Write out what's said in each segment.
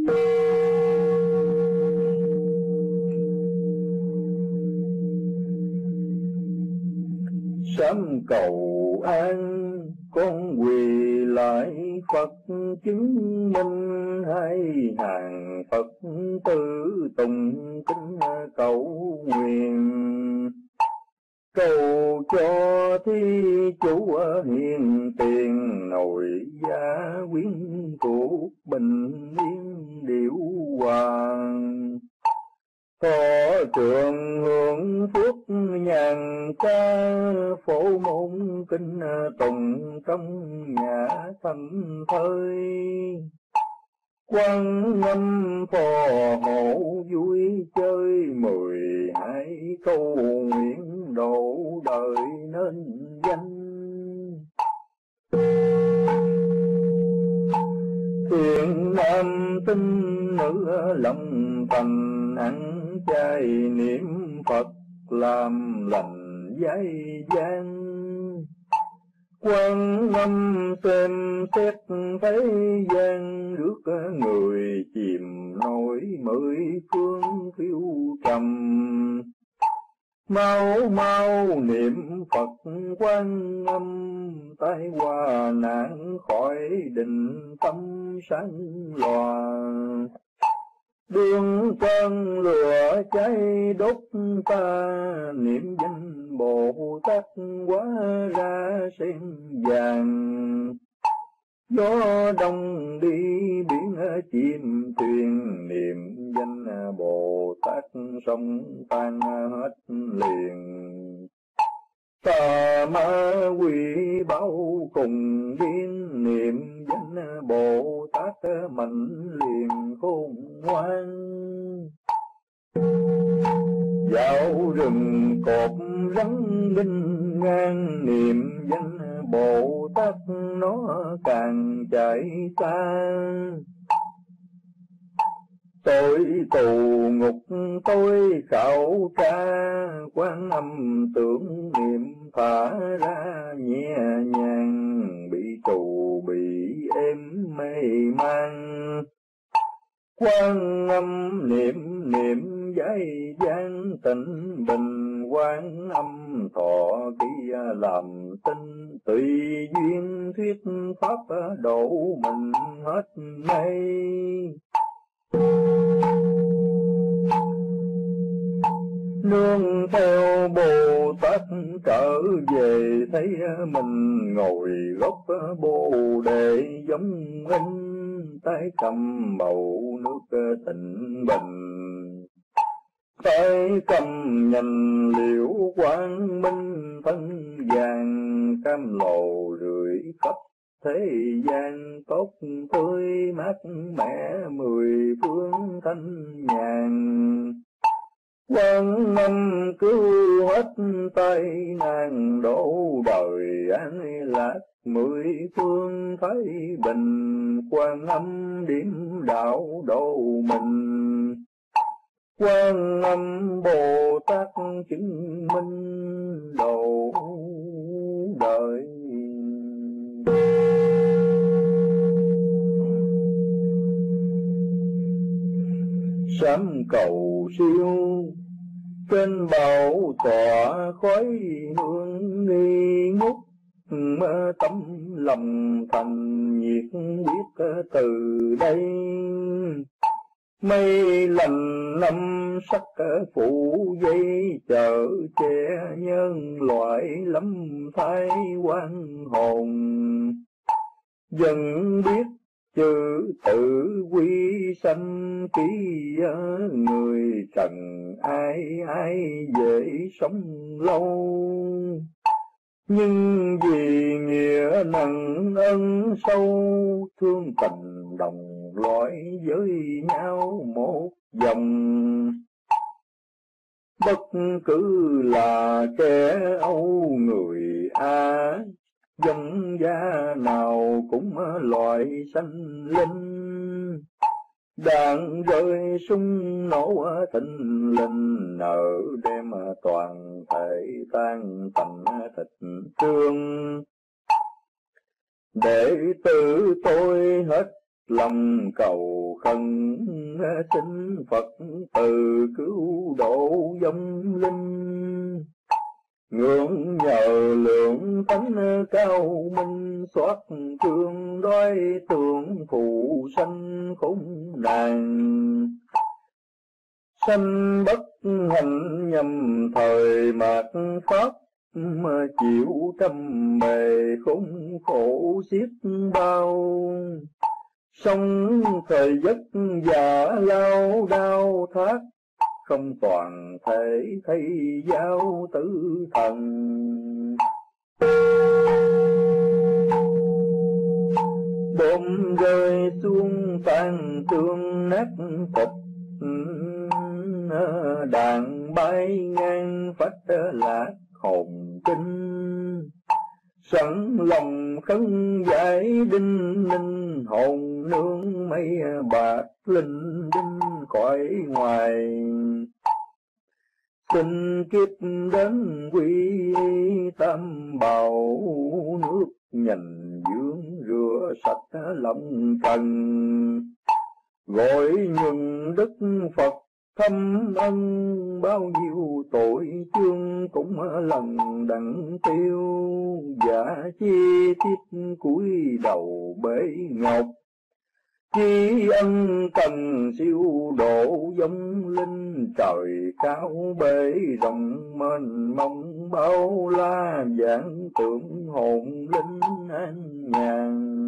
Sám cầu an con quỳ lại Phật chứng minh, hai hàng Phật tử tùng kính cầu nguyện. Cầu cho thi chủ hiền tiền, nội gia quyến thuộc bình yên điệu hoàng. Thọ trường hưởng phước nhàn ca, phổ môn kinh tùng trong nhà thành thơi. Quan âm phò hộ vui chơi, 12 câu nguyện độ đời nên danh. Thiện nam tín nữ lòng thành, ăn chay niệm Phật làm lành giai gian. Quan âm xem xét thế gian, rước người chìm nổi 10 phương phiêu trầm. Mau mau niệm Phật Quan âm, tai qua nạn khỏi định tâm sáng lòa. Đương cơn lửa cháy đốt ta, niệm danh Bồ Tát hóa ra sen vàng. Gió đông đi biển chim thuyền, niệm danh Bồ Tát sông tan hết liền. Tà ma quỷ báo cùng biến, niệm danh Bồ Tát mạnh liền khôn ngoan. Dạo rừng cột rắn nghênh ngang, niệm danh Bồ Tát nó càng chạy xa. Tôi tù ngục tôi khảo tra, Quan âm tưởng niệm thả ra nhẹ nhàng. Bị tù bị êm mê man, Quan âm niệm niệm giai gian tịnh bình. Quan âm thọ ký làm tinh, tùy duyên thuyết pháp độ mình hết mây. Nương theo Bồ Tát trở về, thấy mình ngồi gốc Bồ Đề giống in. Tay cầm bầu nước tịnh bình, tay cầm nhành liễu quang minh. Thân vàng cam lồ rưỡi khắp thế gian, tốt tươi mát mẻ 10 phương thanh nhàn. Quan âm cứu hết tai nạn, độ đời an lạc 10 phương thái bình. Quan âm điểm đạo độ mình, Quan âm Bồ Tát chứng minh độ đời. Sám cầu siêu trên bảo tọa, khói hương nghi ngút. Tấm lòng thành nhiệt biết từ đây, mây lành năm sắc phủ dây chở che. Nhân loại lắm thái quan hồn, dần biết chữ tự quy sanh ký. Người trần ai ai dễ sống lâu, nhưng vì nghĩa nặng ân sâu. Thương tình đồng loại với nhau một dòng, bất cứ là kẻ Âu người A. Dân gia nào cũng loại sanh linh, đạn rơi súng nổ thình lình. Nợ đem toàn thể tan tành thịt trương, đệ tử tôi hết lòng cầu khẩn xin Phật từ cứu độ vong linh. Ngưỡng nhờ lượng thánh cao minh, xoát thương đói tượng phụ sanh khốn nạn. Sanh bất hạnh nhầm thời mạt pháp, chịu trăm bề khốn khổ xiết bao. Sống thời giấc già lao đau thác, không toàn thể thay giáo tử thần. Bom rơi xuống tan tương nát thịt, đàn bay ngang phách lạc hồn kinh. Sẵn lòng khấn giải đinh ninh, hồn nương mây bạc linh đinh cõi ngoài. Xin kiếp đến quy tam bảo, nước nhành dưỡng rửa sạch lòng trần. Gọi nhuần đức Phật thâm ân, bao nhiêu tội chương cũng lần đặng tiêu. Giả chi tiết cúi đầu bể ngọc, chi ân cần siêu độ vong linh. Trời cao bể rộng mênh mông, bao la vạn tượng hồn linh an nhàn.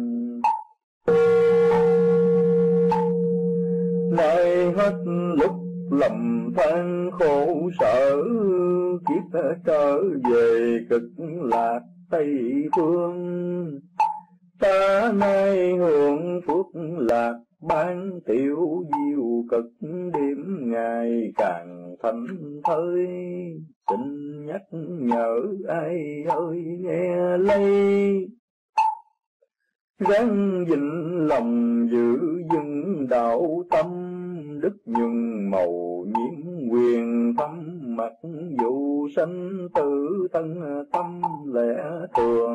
Nay hết lúc lầm than khổ sở, kiếp trở về cực lạc Tây phương. Ta nay hưởng phước lạc ban tiểu diệu cực, đêm ngày càng thảnh thơi. Xin nhắc nhở ai ơi nghe lấy, ráng gìn lòng giữ vững đạo tâm. Đức nhường màu nhiễm quyền thâm mặc, dù sanh tử thân tâm lẽ thường.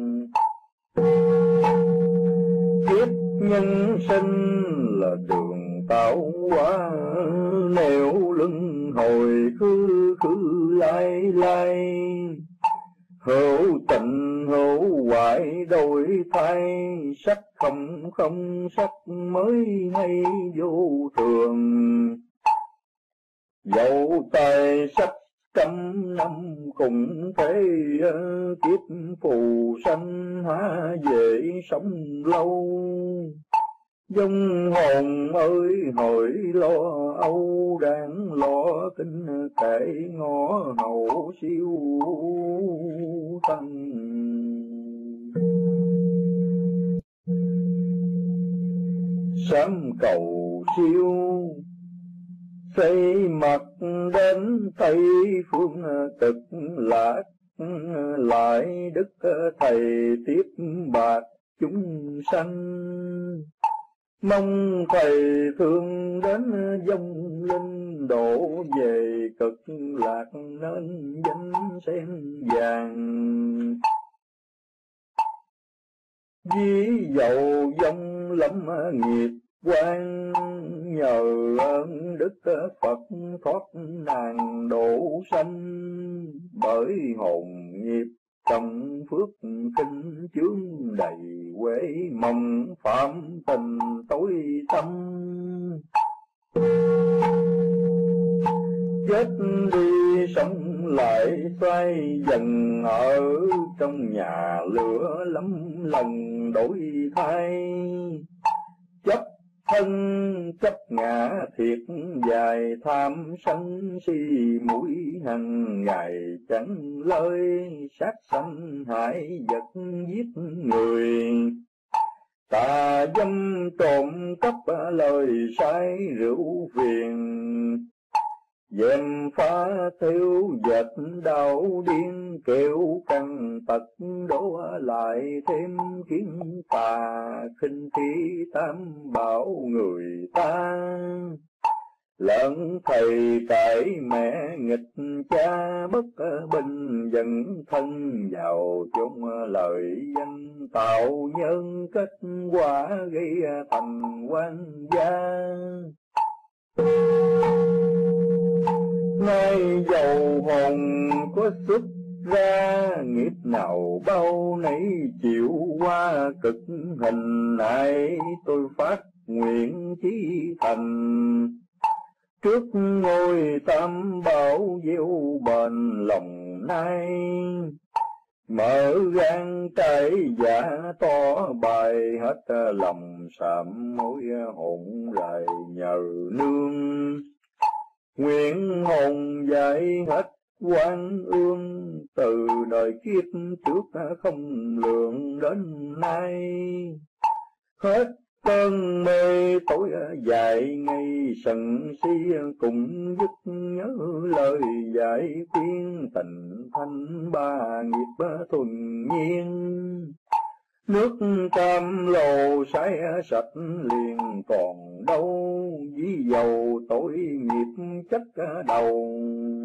Kiếp nhân sinh là đường tạo hóa, nẻo lưng hồi khứ khứ lai lai. Hữu tình hữu hoại đổi thay, sắc không không sắc mới hay vô thường. Dẫu tài sắc trăm năm cũng thế, kiếp phù sanh há dễ sống lâu. Vong hồn ơi hồi lo âu, đang lo kinh kệ ngõ hậu siêu tăng. Sám cầu siêu xây mặt đến Tây phương cực lạc, lại đức thầy tiếp bạc chúng sanh. Mong thầy thương đến vong linh, đổ về cực lạc nên danh sen vàng. Ví dầu vong lâm nghiệp quan, nhờ ơn đức Phật thoát nàng độ sanh. Bởi hồn nghiệp trong phước kinh chướng đầy quê mong, phạm tình tối tâm. Chết đi sống lại xoay dần, ở trong nhà lửa lắm lần đổi thay. Chấp thân chấp ngã thiệt dài, tham sân si mũi hằng ngày chẳng lời. Sát sanh hại vật giết người, tà dâm trộm cắp lời sai rượu phiền. Dèm phá theo dệt đau điên, kêu căng tật đổ lại thêm khiến tà khinh khí tam bảo người ta. lợn thầy tại mẹ nghịch cha bất bình, dần thân vào chung lời danh, tạo nhân kết quả gây thành quan gia. Nay dầu hồn có xuất ra, nghiệp nào bao nấy chịu qua cực hình, nay tôi phát nguyện chí thành, trước ngôi tam bảo gieo bền lòng nay. Mở gan trái giả to bài hết lòng, sám mối hồn lại nhờ nương, nguyện hồn dạy hết quan ương, từ đời kiếp trước không lường đến nay. Hết cơn mê tối dài ngày sần si, cùng dứt nhớ lời dạy khuyên, tình thanh ba nghiệp thuần nhiên. Nước cam lồ sái sạch liền còn đâu, ví dầu tội nghiệp chất đầu.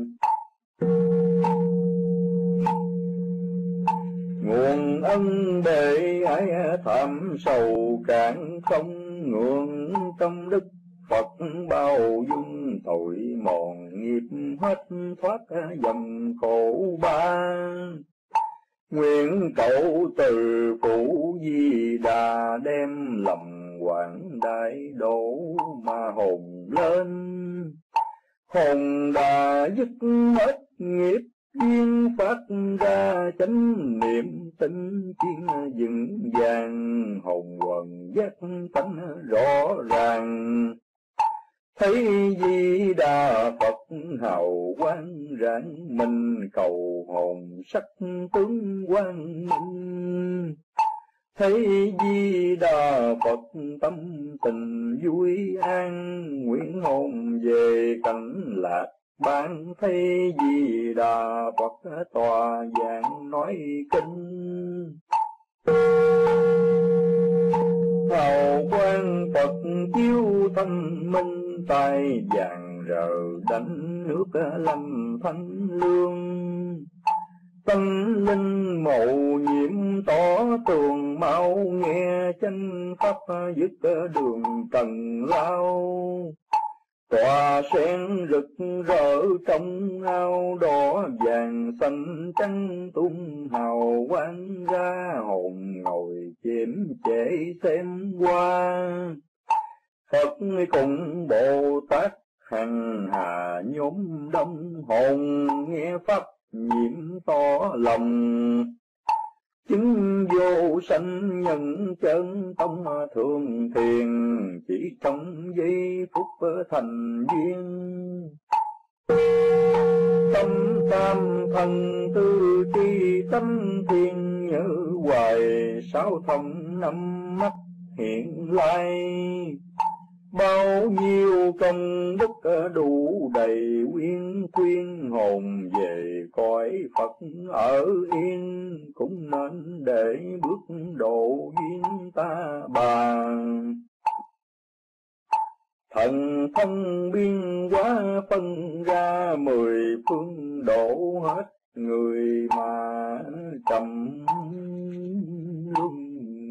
Nguồn ân để ai thảm sầu cạn không, ngưỡng tâm đức Phật bao dung, tội mòn nghiệp hết thoát dòng khổ ba. Nguyện cậu từ phụ Di Đà, đem lòng quảng đại độ mà hồn lên. Hồn đà dứt hết nghiệp duyên, phát ra chánh niệm tinh chuyên vững vàng, hồn quần giác tánh rõ ràng. Thấy Di Đà Phật hào quang rạng minh, cầu hồn sắc tướng quang minh. Thấy Di Đà Phật tâm tình vui an, nguyện hồn về cảnh lạc ban. Thấy Di Đà Phật tòa giảng nói kinh, hào quang Phật chiếu thanh minh, tay vàng rờ đánh nước lâm thanh lương. Tâm linh màu nhiệm tỏ tường mau, nghe chánh pháp dứt đường tầng lao. Tòa sen rực rỡ trong ao, đỏ vàng xanh trắng tung hào quang ra, hồn ngồi chiếm trễ xem qua. Phật cùng Bồ Tát hằng hà nhóm đông, hồn nghe pháp nhiệm to lòng. Chứng vô sanh nhân chân tông thường thiền, chỉ trong giây phút thành duyên. Tâm tam thần tư tri tâm thiên, nhớ hoài sáu thông năm mắt hiện lai. Bao nhiêu công đức đủ đầy quyến khuyên, hồn về cõi Phật ở yên, cũng nên để bước độ duyên ta bà. Thần thông biên hóa phân ra 10 phương, độ hết người mà trầm luân.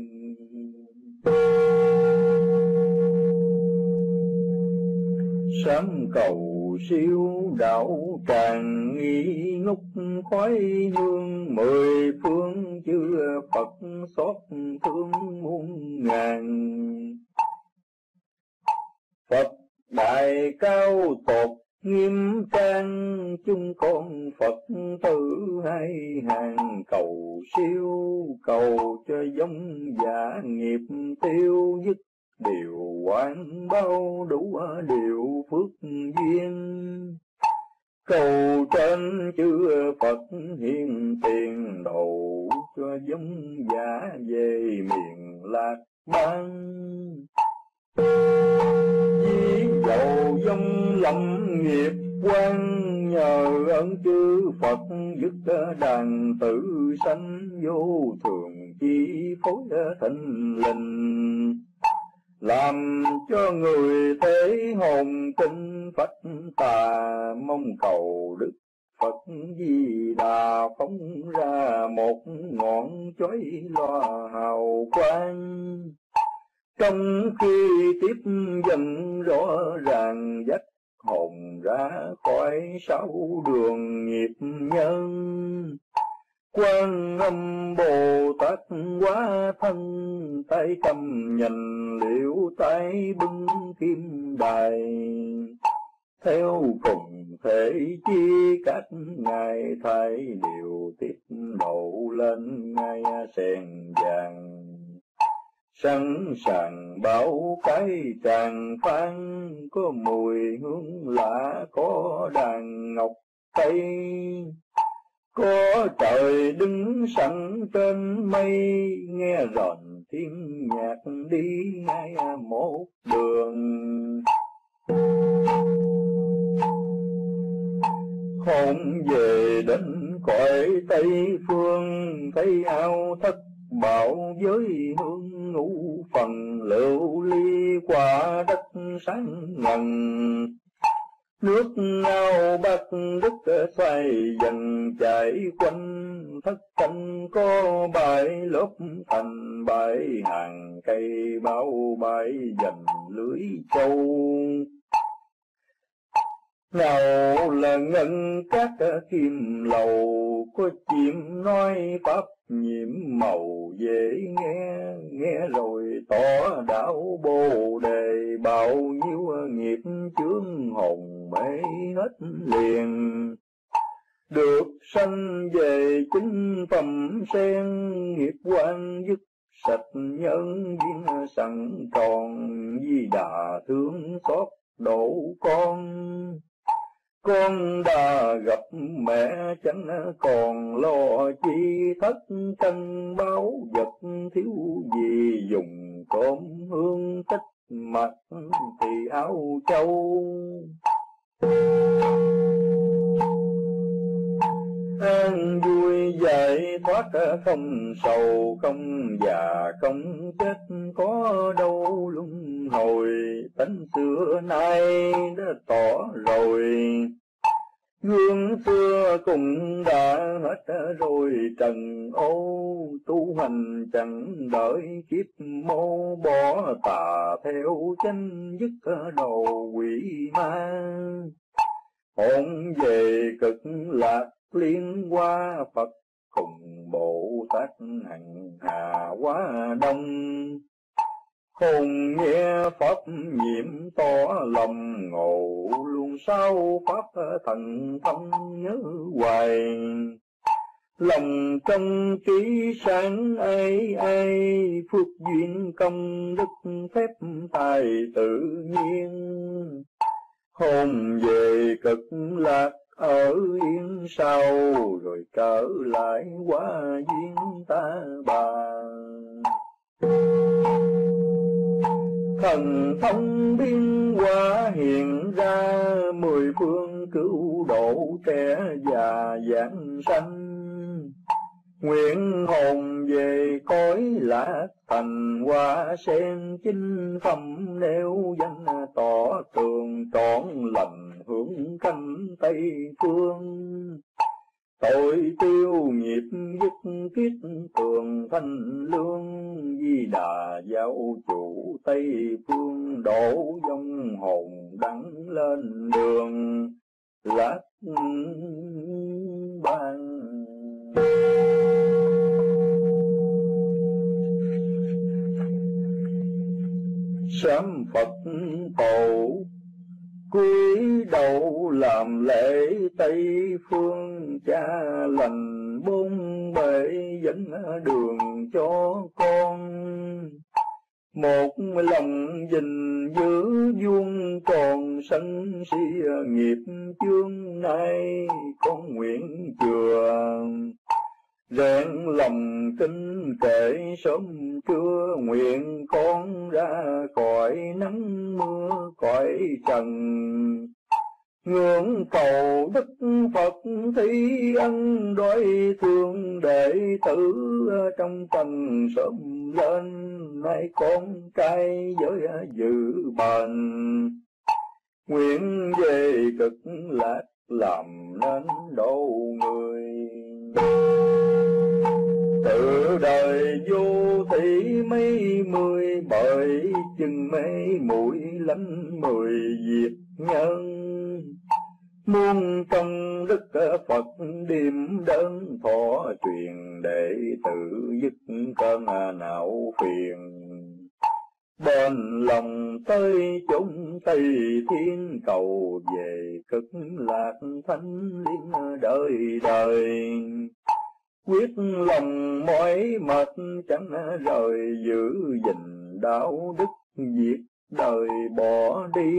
Sám cầu siêu đạo tràng nghi ngút khói hương, 10 phương chư Phật xót thương muôn ngàn. Phật đại cao tột nghiêm trang, chúng con Phật tử hai hàng, cầu siêu cầu cho giống giả nghiệp tiêu dứt, điều quán bao đủ điều phước duyên. Cầu trên chư Phật hiền tiền, độ cho giống giả về miền lạc bang. Ví dầu giống lâm nghiệp quan, nhờ ơn chư Phật dứt đàn tử sanh, vô thường chi phối thịnh linh. làm cho người thế hồn kinh phách tà, mong cầu Đức Phật Di Đà phóng ra một ngọn chói lòa hào quang. Trong khi tiếp dần rõ ràng dắt hồn ra khỏi sáu đường nghiệp nhân, Quan Âm Bồ Tát hóa thân, tay cầm nhành liễu tay bưng kim đài. Theo cùng thể chi các ngài thay điều tiếp độ lên ngai sen vàng, sẵn sàng bảo cái tràng phan, có mùi hương lạ có đàn ngọc tây. Có trời đứng sẵn trên mây, nghe rền thiên nhạc đi ngay một đường. Hồn về đến cõi Tây Phương, thấy ao thất bảo với hương ngũ phần, lưu ly qua đất sáng ngần. Nước ao bạc đất xoay dần chảy quanh, thất canh có bãi lốp thành bãi hàng cây, bao bãi dần lưới châu. Nào là ngân các kim lầu, có chim nói pháp nhiệm màu dễ nghe. Nghe rồi tỏ đạo Bồ Đề, bao nhiêu nghiệp chướng hồn mê hết liền. Được sanh về chính phẩm sen, nghiệp quan dứt sạch nhân duyên sẵn tròn. Di Đà thương xót độ con đã gặp mẹ chẳng còn lo chi, thất thân báo vật thiếu gì dùng, cơm hương tích mặt thì áo châu. An vui giải thoát không sầu, không già không chết có đâu luân hồi. Tánh xưa nay đã tỏ rồi, gương xưa cũng đã hết rồi trần ô. Tu hành chẳng đợi kiếp mô, bỏ tà theo chánh dứt đầu quỷ ma. Hồn về cực lạc liên hoa Phật, cùng Bồ Tát hằng hà quá đông. Hồn nghe pháp nhiệm tỏ lòng ngộ, luôn sao pháp thần thông nhớ hoài. Lòng trong trí sáng ai ai, phước duyên công đức phép tài tự nhiên. Hồn về cực lạc ở yên sau, rồi trở lại hóa duyên ta bà. Thần thông biến hóa hiện ra, mười phương cứu độ trẻ già giảng sanh. Nguyện hồn về cõi lạc thành, hoa sen chính phẩm nêu danh, tỏ tường trọn lành hưởng canh Tây Phương. Tội tiêu nghiệp dứt kiết tường thanh lương, Di Đà giáo chủ Tây Phương, đổ dòng hồn đắng lên đường lạc bang. Sám Phật tổ cúi đầu làm lễ Tây Phương, cha lành bốn bể dẫn đường cho con. Một lòng gìn giữ vuông tròn sân si nghiệp chướng, nay con nguyện chừa rèn lòng kinh kệ sớm trưa. Nguyện con ra khỏi nắng mưa cõi trần, ngưỡng cầu đức Phật thi ân đói thương đệ tử trong tầng sớm lên, nay con trai với dự bền, nguyện về cực lạc làm nên độ người. Từ đời vô tỷ mấy mươi, bởi chừng mấy mũi lánh 10 việc nhân, muôn trong đức Phật điềm đơn thọ truyền, đệ tử dứt cơn não phiền. Bên lòng tới chúng Tây Thiên, cầu về cực lạc thánh liên đời đời. Quyết lòng mỏi mệt chẳng rời, giữ gìn đạo đức việc đời bỏ đi.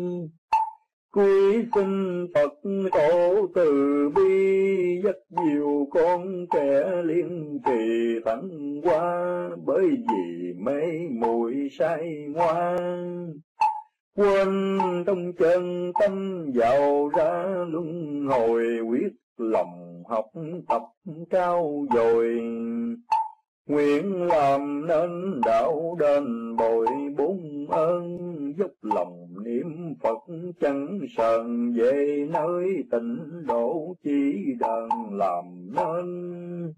Cuối xin Phật tổ từ bi, dắt dìu con kẻ liên trì thẳng qua, bởi vì mê muội sai ngoan. Quên trong chân tâm vào ra luân hồi, quyết lòng học tập cao dồi. Nguyện làm nên đạo đền bồi bốn ơn, dốc lòng niệm Phật chẳng sờn, về nơi tịnh độ chỉ đàn làm nên.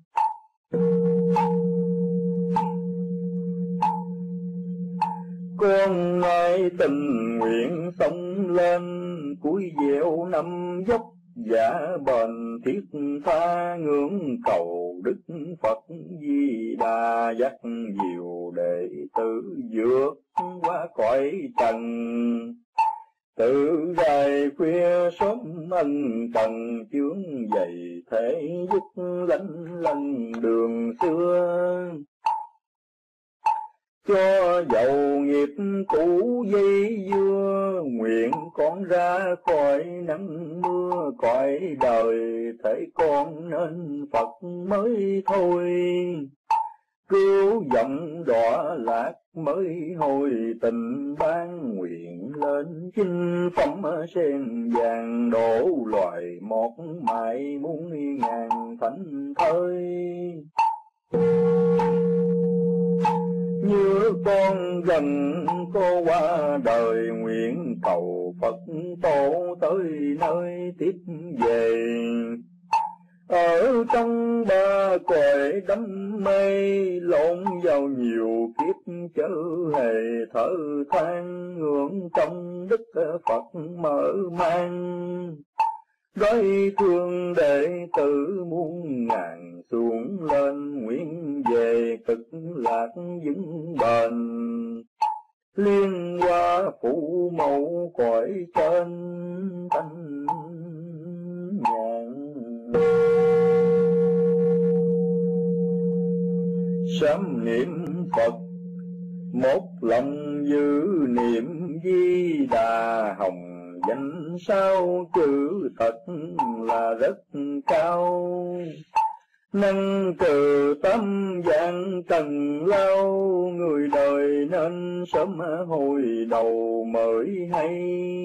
Con nay tình nguyện sống lên, cuối gieo năm dốc giả bền thiết tha, ngưỡng cầu đức Phật Di Đà, dắt dìu đệ tử vượt qua cõi trần. Tự dài khuya sớm ân cần, chướng dày thể dứt lánh lành đường xưa. Cho dầu nghiệp cũ dây dưa, nguyện con ra khỏi nắng mưa cõi đời, thể con nên Phật mới thôi. Cứu dòng đọa lạc mới hồi tình, ban nguyện lên chinh phẩm sen vàng, đổ loài một mãi muôn ngàn thánh thơi. Như con gần có qua đời, nguyện cầu Phật tổ tới nơi tiếp về. Ở trong ba cõi đắm mê, lộn vào nhiều kiếp chớ hề thở than, ngưỡng trong đức Phật mở mang. Đói thương đệ tử muôn ngàn xuống lên, nguyện về cực lạc vững bền. Liên hoa phủ mẫu cõi trên thanh nhàn. Sớm niệm Phật một lòng giữ niệm Di Đà, hồng danh sao chữ thật là rất cao. Năng trừ tâm dạng trần lao, người đời nên sớm hồi đầu mới hay.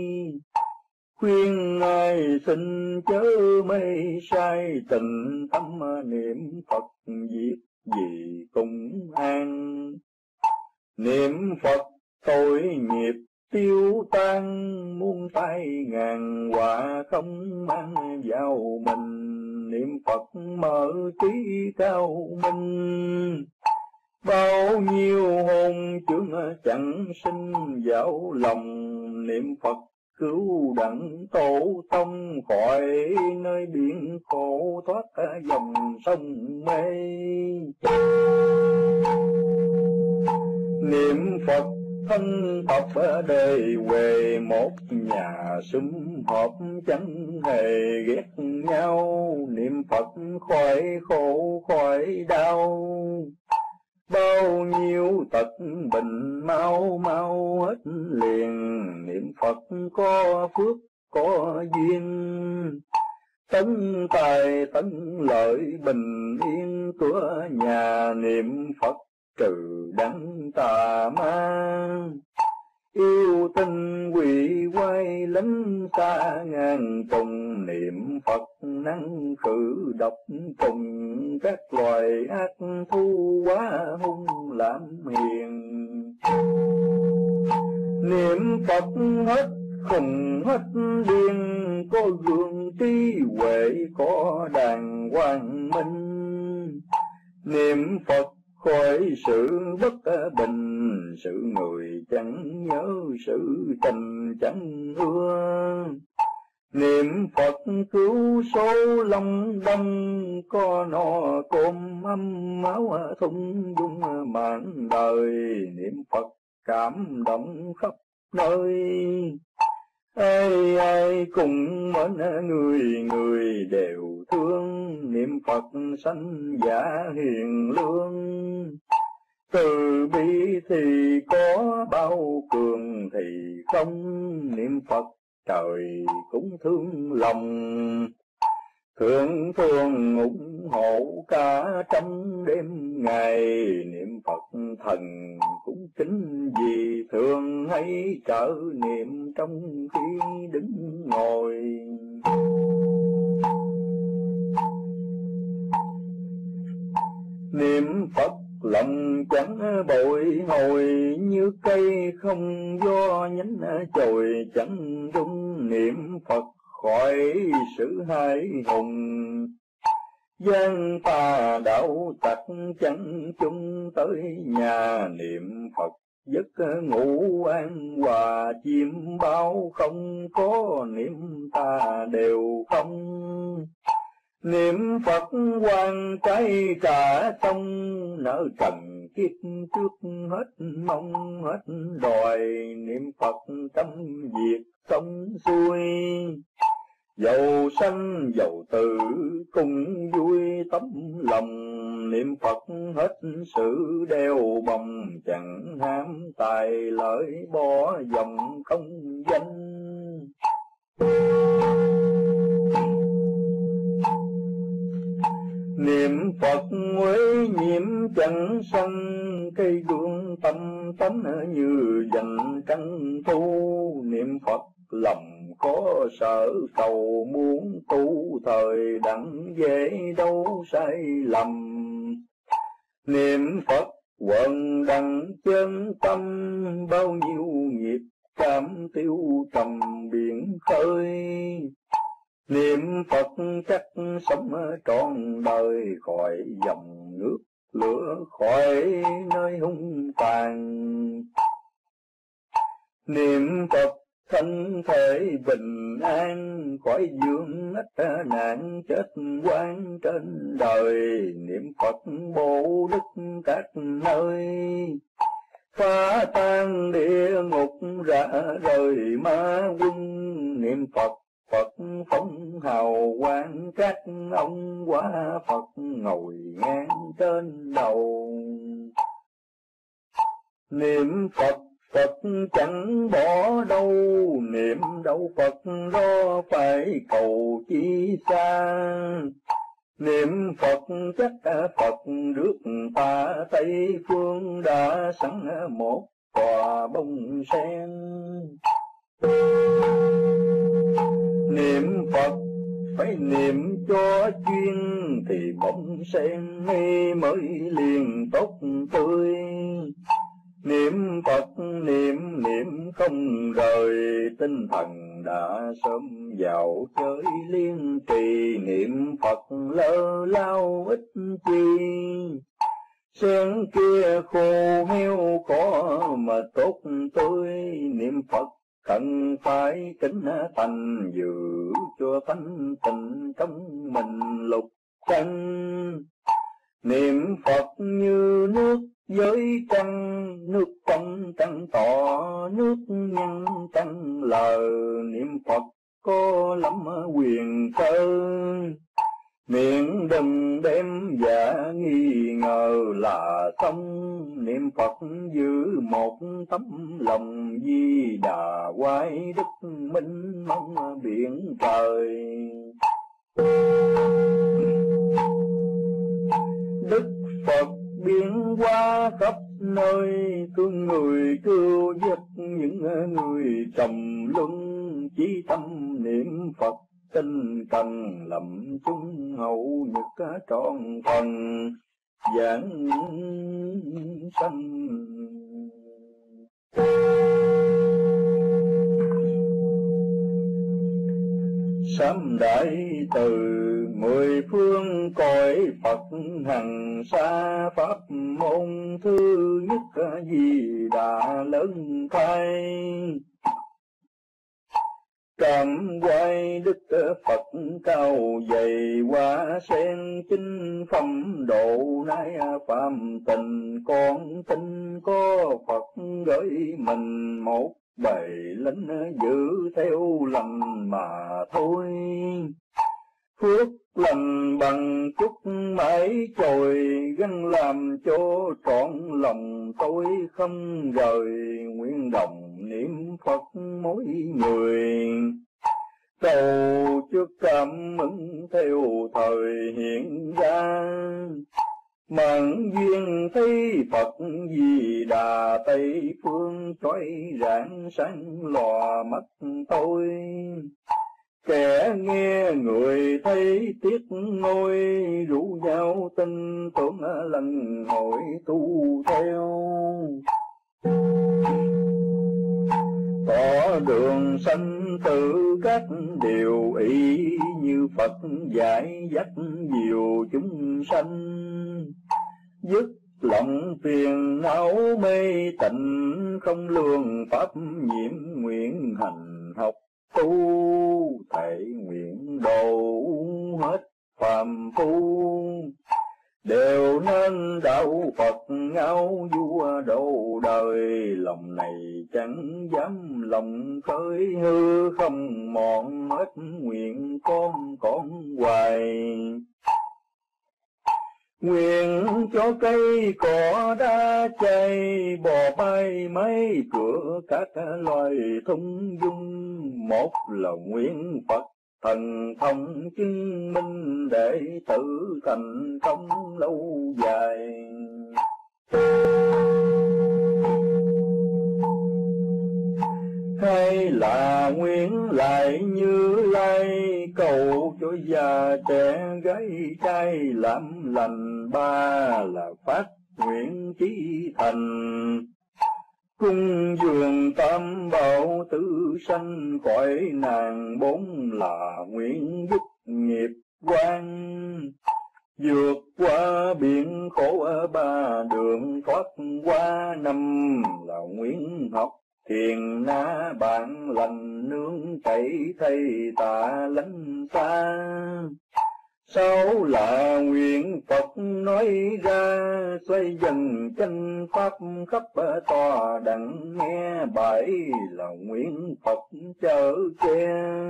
Khuyên ai xin chớ mê sai, tình tâm niệm Phật việc gì cũng an. Niệm Phật tội nghiệp tiêu tan, muôn tai ngàn họa không mang vào mình. Niệm Phật mở trí cao minh, bao nhiêu hồn chướng chẳng sinh vào lòng. Niệm Phật cứu đặng tổ tông, khỏi nơi biển khổ thoát dòng sông mê. Niệm Phật thân tập đời về, một nhà sum họp chẳng hề ghét nhau. Niệm Phật khỏi khổ khỏi đau, bao nhiêu tật bệnh mau mau hết liền. Niệm Phật có phước có duyên, tấn tài tấn lợi bình yên cửa nhà. Niệm Phật trừ đắng tà ma, Yêu tình quỷ quay lánh xa ngàn trùng, niệm Phật năng khử độc trùng, các loài ác thú quá hung làm hiền. Niệm Phật hết khùng hết điên, có gương trí huệ có đàng hoàng minh. Niệm Phật khỏi sự bất bình, sự người chẳng nhớ, sự tình chẳng ưa. Niệm Phật cứu số long đong, có no cơm ấm máu thung dung mạng đời. Niệm Phật cảm động khắp nơi, ai ai cùng mến người, người đều thương. Niệm Phật sanh giả hiền lương, từ bi thì có, bao cường thì không. Niệm Phật trời cũng thương lòng, thương thương ủng hộ cả trong đêm ngày. Niệm Phật thần cũng kính, vì thường hay trợ niệm trong khi đứng ngồi. Niệm Phật lòng chẳng bội hồi, như cây không gió nhánh chồi chẳng rung. Niệm Phật khỏi sự hai hùng, gian tà đạo tặc chẳng chung tới nhà. Niệm Phật giấc ngủ an hòa, chim bao không có, niệm ta đều không. Niệm Phật quan trái trả xong, nợ trần kiếp trước hết mong hết đòi. Niệm Phật trăm việc xong xuôi, dầu sanh dầu tử cùng vui tấm lòng. Niệm Phật hết sự đeo bồng, chẳng ham tài lợi bỏ dòng không danh. Niệm Phật nguy nhiễm chẳng sanh, cây gương tâm tánh như dành trăng thu. Niệm Phật lòng có sợ cầu, muốn tu thời đặng dễ đâu sai lầm. Niệm Phật quần đặng chân tâm, bao nhiêu nghiệp cảm tiêu trầm biển khơi. Niệm Phật chắc sống trọn đời, khỏi dòng nước lửa, khỏi nơi hung tàn. Niệm Phật thân thể bình an, khỏi dương ách nạn chết oan trên đời. Niệm Phật bổ đức các nơi, phá tan địa ngục rã rời ma quân. Niệm Phật Phật phóng hào quang, các ông quá Phật ngồi ngang trên đầu. Niệm Phật Phật chẳng bỏ đâu, niệm đâu Phật lo phải cầu chi xa. Niệm Phật chắc Phật rước ta Tây phương, đã sẵn một tòa bông sen. Niệm Phật phải niệm cho chuyên, thì bông sen nghi mới liền tốt tươi. Niệm Phật niệm niệm không rời, tinh thần đã sớm vào chơi liên trì. Niệm Phật lơ lao ít chi, sen kia khô heo có mà tốt tươi. Niệm Phật cần phải kính thành, giữ cho thanh tịnh trong mình lục căn. Niệm Phật như nước giới trăng, nước trong trăng tỏ, nước nhân trăng lờ. Niệm Phật có lắm quyền cơ, miệng đừng đem giả nghi ngờ là xong. Niệm Phật giữ một tấm lòng, Di Đà quái đức minh mong biển trời. Đức Phật biến hóa khắp ơi, thương người cứu giúp những người trầm luân, chí tâm niệm Phật tinh cần lầm chung hậu nhật trọn phần giảng sanh. Sám đại từ mười phương cõi Phật hằng xa, pháp môn thứ nhất Di Đà lớn khai. Cảm quay Đức Phật cao dày hoa sen, chính phẩm độ nay phạm tình. Con tin có Phật gửi mình một bầy lính, giữ theo lành mà thôi. Phước lành bằng chút mãi trồi, gắn làm cho trọn lòng tôi không rời. Nguyện đồng niệm Phật mỗi người, cầu trước cảm ứng theo thời hiện ra. Mãn duyên thấy Phật Di Đà Tây phương, trói rạng sáng lòa mắt tôi. Kẻ nghe người thấy tiếc ngôi, rủ nhau tin tưởng lần hội tu theo. Tỏ đường sanh tử các điều ý, như Phật dạy dắt nhiều chúng sanh. Dứt lòng phiền não mê tịnh, không lường pháp nhiễm nguyện hành học tu. Thệ nguyện độ hết phàm phu, đều nên đạo Phật ngao vua độ đời. Lòng này chẳng dám lòng khơi hư, không mòn hết nguyện con hoài. Nguyện cho cây cỏ đá chay, bò bay máy cửa các loài thung dung. Một là nguyện Phật thần thông chứng minh, để tự thành công lâu dài. Hai là nguyện lại Như Lai, cầu cho già trẻ gái trai làm lành. Ba là phát nguyện chí thành, cung dường tam bảo tử sanh cõi nàng. Bốn là nguyện dứt nghiệp quan, vượt qua biển khổ ở ba đường thoát qua. Năm là nguyện học thiền na bạn lành, nương chảy thay tạ lánh xa. Sáu là nguyện Phật nói ra, xoay dần chân pháp khắp tòa đặng nghe. Bảy là nguyện Phật chở che,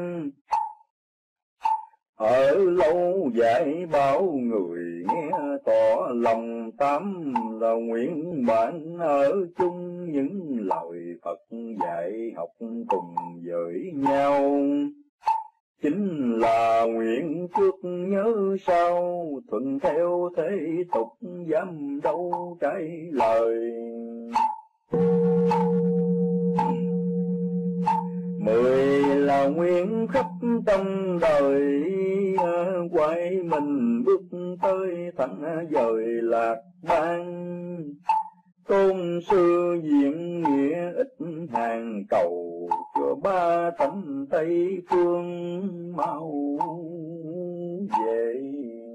ở lâu dạy bảo người nghe tỏ lòng. Tám là nguyện bạn ở chung, những lời Phật dạy học cùng với nhau. Chính là nguyện trước nhớ sau, thuận theo thế tục dám đâu trái lời. Mười là nguyện khắp trong đời, quay mình bước tới thẳng dời lạc ban. Tôn sư diện nghĩa ít hàng, cầu cho ba tánh Tây phương mau về.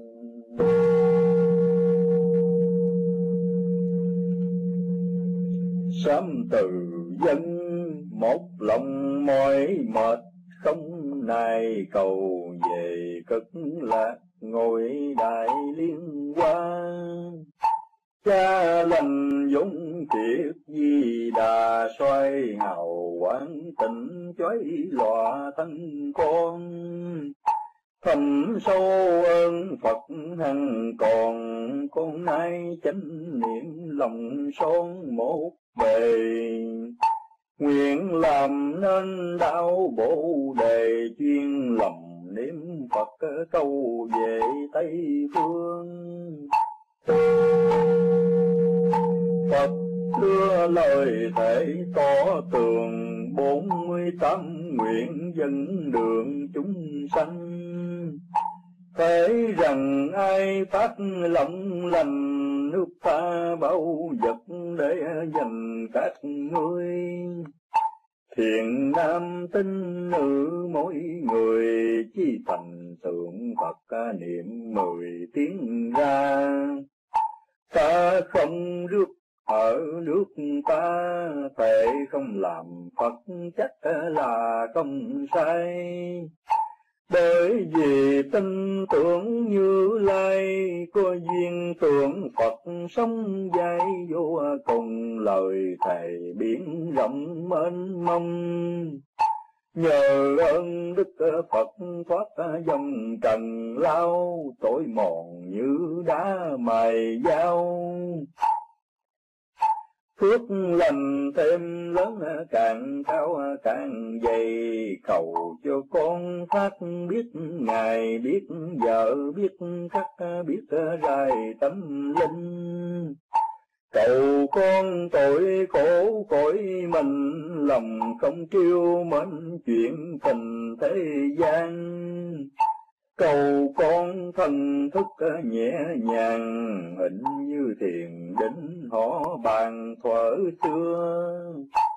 Sám từ dân một lòng mỏi mệt, không nài cầu về cực lạc ngồi đại liên hoa. Cha lành dũng thiệt Di Đà, xoay hào quang tịnh chói lòa thân con. Thầm sâu ơn Phật hằng còn, con nay chánh niệm lòng son một bề. Nguyện làm nên đạo Bồ Đề, chuyên lòng niệm Phật câu về Tây phương. Phật đưa lời thể tỏ tường 48 nguyện dẫn đường chúng sanh. Thấy rằng ai phát lòng lành, nước ta bao vật để dành các ngươi. Thiện nam tín nữ mỗi người, chi thành thượng Phật niệm 10 tiếng ra. Ta không rước ở nước ta, thể không làm Phật chắc là không sai. Bởi vì tin tưởng Như Lai, có duyên tưởng Phật sống dài vô cùng, lời thầy biển rộng mênh mông. Nhờ ơn Đức Phật thoát dòng trần lao, tối mòn như đá mài dao. Phước lành thêm lớn càng cao càng dày, cầu cho con phát biết ngày, biết giờ, biết khắc, biết rài tâm linh. Cầu con tội khổ cõi mình, lòng không triêu mến chuyện tình thế gian. Cầu con thần thức nhẹ nhàng, hình như thiền định họ bàn thuở xưa.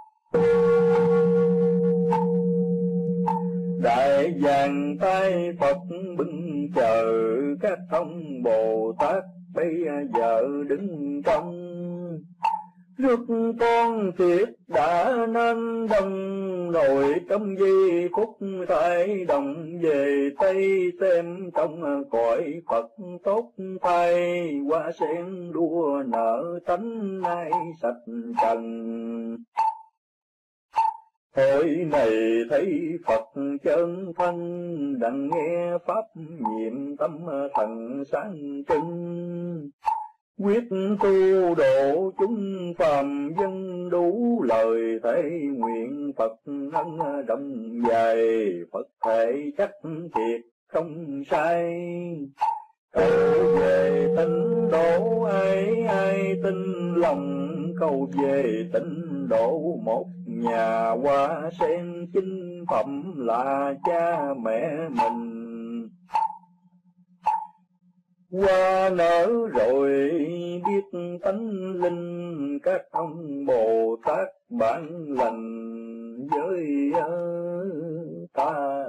Đại vàng tay Phật bưng chờ, các thông Bồ Tát bây giờ đứng trong. Rước con thiệt đã nên đông, nội trong giây phút thay đồng về Tây, xem trong cõi Phật tốt thay. Hoa sen đua nở tánh nay sạch trần. Hồi này thấy Phật chân thân, đặng nghe pháp nhiệm tâm thần sáng trưng. Quyết tu độ chúng phàm dân, đủ lời thể nguyện Phật ân rộng dài. Phật thể chắc thiệt không sai, cầu về tịnh độ ai ai tin lòng. Cầu về tịnh độ một nhà, hoa sen chính phẩm là cha mẹ mình. Hoa nở rồi biết tánh linh, các ông Bồ Tát bản lành với ta.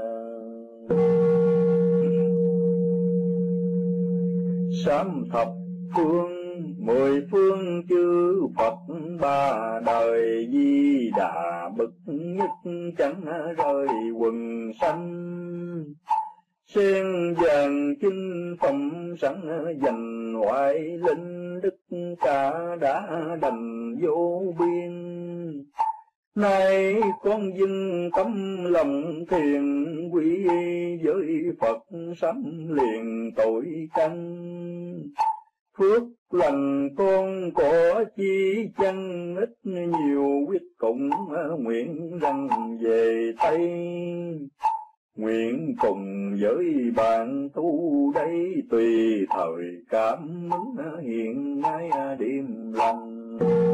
Sám thập phương 10 phương chư Phật, ba đời Di Đà bậc nhất chẳng rơi quần sanh. Sen vàng chinh phẩm sẵn dành ngoại linh, đức cả đã đành vô biên. Nay con dưng tấm lòng thiền, quy với Phật sám liền tội căn. Phước lành con có chi chăng, ít nhiều quyết cùng nguyện rằng về Tây. Nguyện cùng với bạn tu đây, tùy thời cảm ứng hiện nay đêm lành.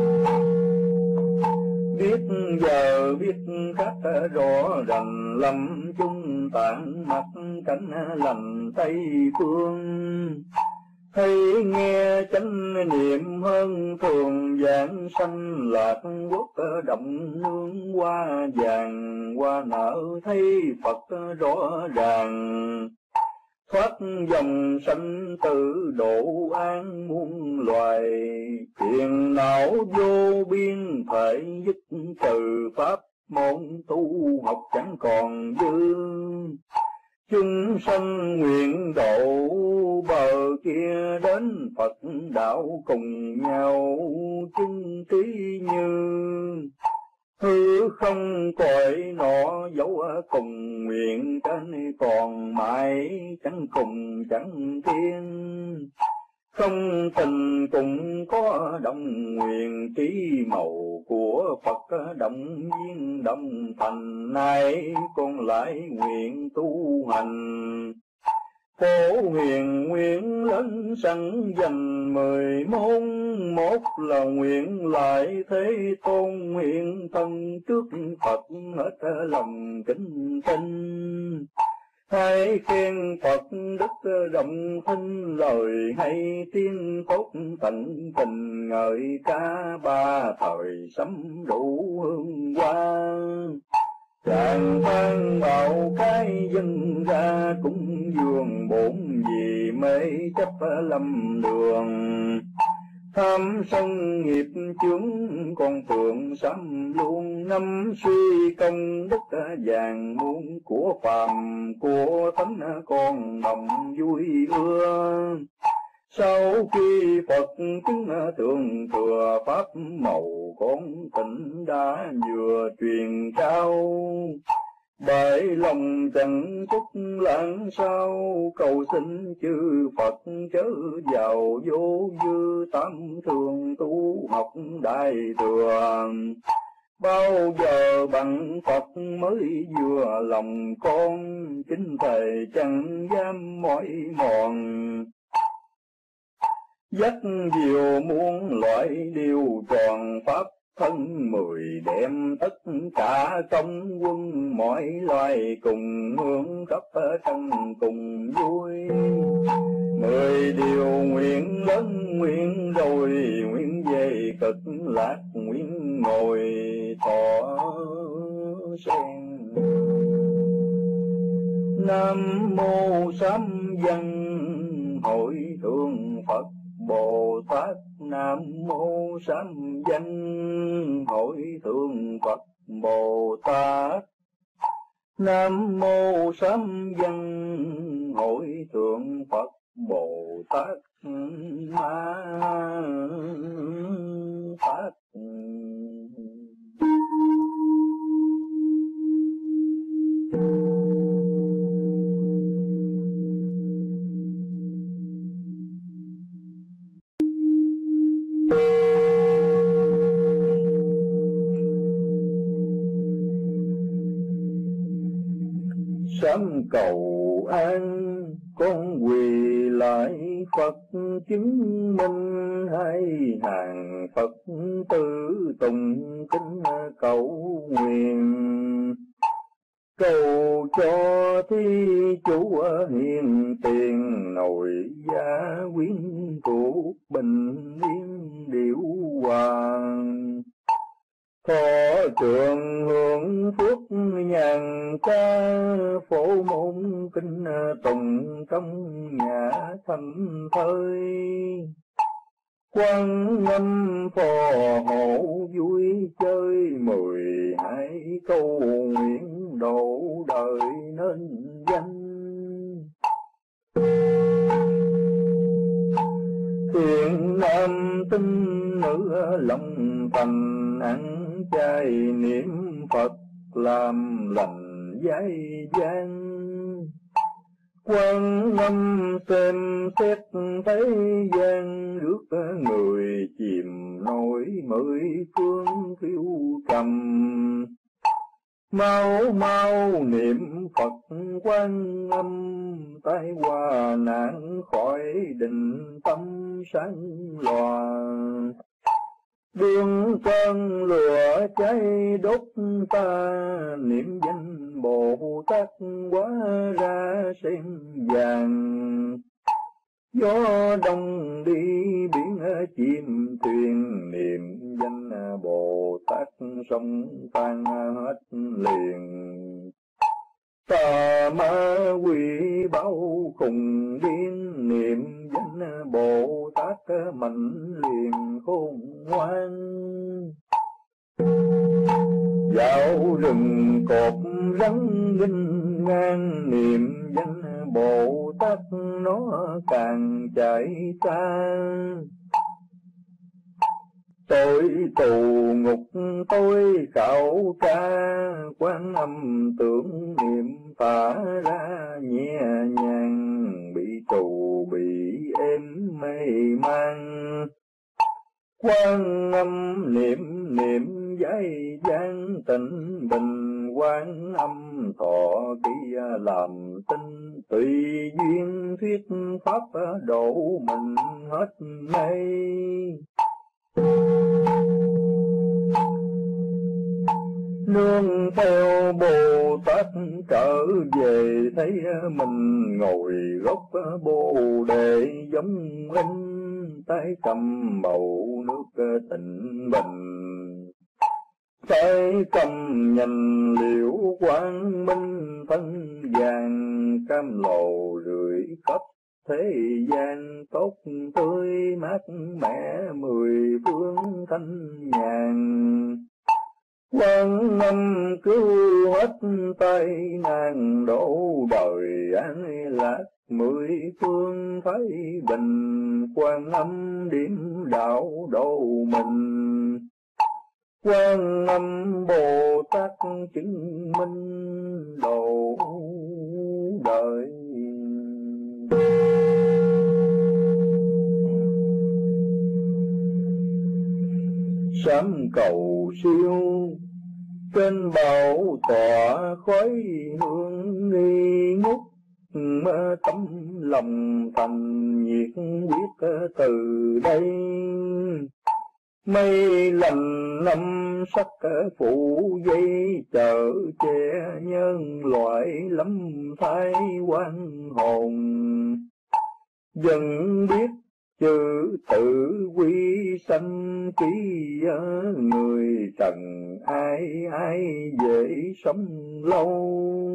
Biết giờ biết khắc rõ rành, lâm chung tạng mặt cánh lành Tây phương. Hay nghe chánh niệm hơn thường, giảng sanh lạc quốc động nương hoa vàng. Hoa nở thấy Phật rõ ràng, thoát dòng sanh tử độ an muôn loài. Phiền não vô biên thể dứt trừ, pháp môn tu học chẳng còn dư. Chúng sanh nguyện độ bờ kia, đến Phật đạo cùng nhau chứng trí như. Hư không cõi nọ dấu cùng nguyện, trên còn mãi chẳng cùng chẳng thiên. Không tình cùng có đồng nguyện, trí màu của Phật động viên đồng thành. Nay con lại nguyện tu hành, Phổ huyền nguyện lớn sẵn dành 10 môn, một là nguyện lại Thế Tôn hiện thân trước Phật hết lòng kính tinh. Hai khen Phật đức rộng thinh, lời hay tiếng tốt tận tình, ngợi ca ba thời sấm đủ hương hoa. Chàng than bảo cái dân ra cũng dường, bốn vì mê chấp lầm đường. Tham sân nghiệp chướng con phượng sám luôn, năm suy công đức vàng muôn, của phàm của thánh con đồng vui ưa. Sau khi Phật chứng thượng thừa pháp màu, con tỉnh đã vừa truyền trao. Bởi lòng chẳng chút lãng sao, cầu xin chư Phật chớ vào vô dư, tam thường tu học đại thừa. Bao giờ bằng Phật mới vừa lòng con, chính thề chẳng dám mỏi mòn. Dắt diều muôn loại điều tròn pháp thân 10, đem tất cả công quân mọi loài cùng hướng khắp thân cùng vui. 10 điều nguyện lớn nguyện rồi, nguyện về cực lạc, nguyện ngồi thọ sen. Nam mô Sám Văn Hội Thượng Phật Bồ Tát. Nam mô Sám Văn Hội Thượng Phật Bồ Tát. Nam mô Sám Văn Hội Thượng Phật Bồ Tát Ma Tát. Sám cầu an con quỳ lại Phật, chứng minh hai hàng Phật tử tùng kính cầu nguyện. Cầu cho thi chủ hiền tiền, nội gia quyến thuộc bình yên điệu hòa. Thọ trường hưởng phước nhàn ca, phổ môn kinh tùng trong nhà thành thơi. Quan Âm phò hộ vui chơi, 12 câu nguyện độ đời nên danh. Thiện nam tinh nữ lòng thành, ăn chay niệm Phật làm lành giai gian. Quan Âm xem xét thế gian, rước người chìm nổi 10 phương phiêu trầm. Mau mau niệm Phật Quan Âm, tai qua nạn khỏi định tâm sáng lòa. Đương cơn lửa cháy đốt ta, niệm danh Bồ Tát hóa ra sen vàng. Gió đông đi biển chim thuyền, niệm danh Bồ Tát sông tan hết liền. Tà ma quỷ báo khùng điên, niệm danh Bồ Tát mạnh liền khôn ngoan. Dạo rừng cột rắn nghênh ngang, niệm danh Bồ Tát nó càng chạy xa. Tôi tù ngục tôi khảo tra, Quan Âm tưởng niệm thả ra nhẹ nhàng. Bị tù bị êm mê mang, Quan Âm niệm niệm giai gian tịnh bình. Quan Âm thọ ký làm tinh, tùy duyên thuyết pháp độ mình hết nay. Nương theo Bồ Tát trở về, thấy mình ngồi gốc Bồ Đề giống in, tay cầm bầu nước tịnh bình. Tay cầm nhành liễu quang minh, thân vàng cam lồ rưỡi cấp thế gian, tốt tươi mát mẻ mười phương thanh nhàn. Quang năm cứu hết tai nạn, độ đời an lạc mười phương thái bình. Quang âm điểm đạo độ mình, Quang âm Bồ Tát chứng minh độ đời. Sám cầu siêu trên bảo tọa, khói hương nghi ngút, tấm lòng thành nhiệt quyết từ đây. Mây lành năm sắc phủ dây, chở che nhân loại lắm thái quan hồn. Dần biết chữ tự quy sanh ký, người trần ai ai dễ sống lâu.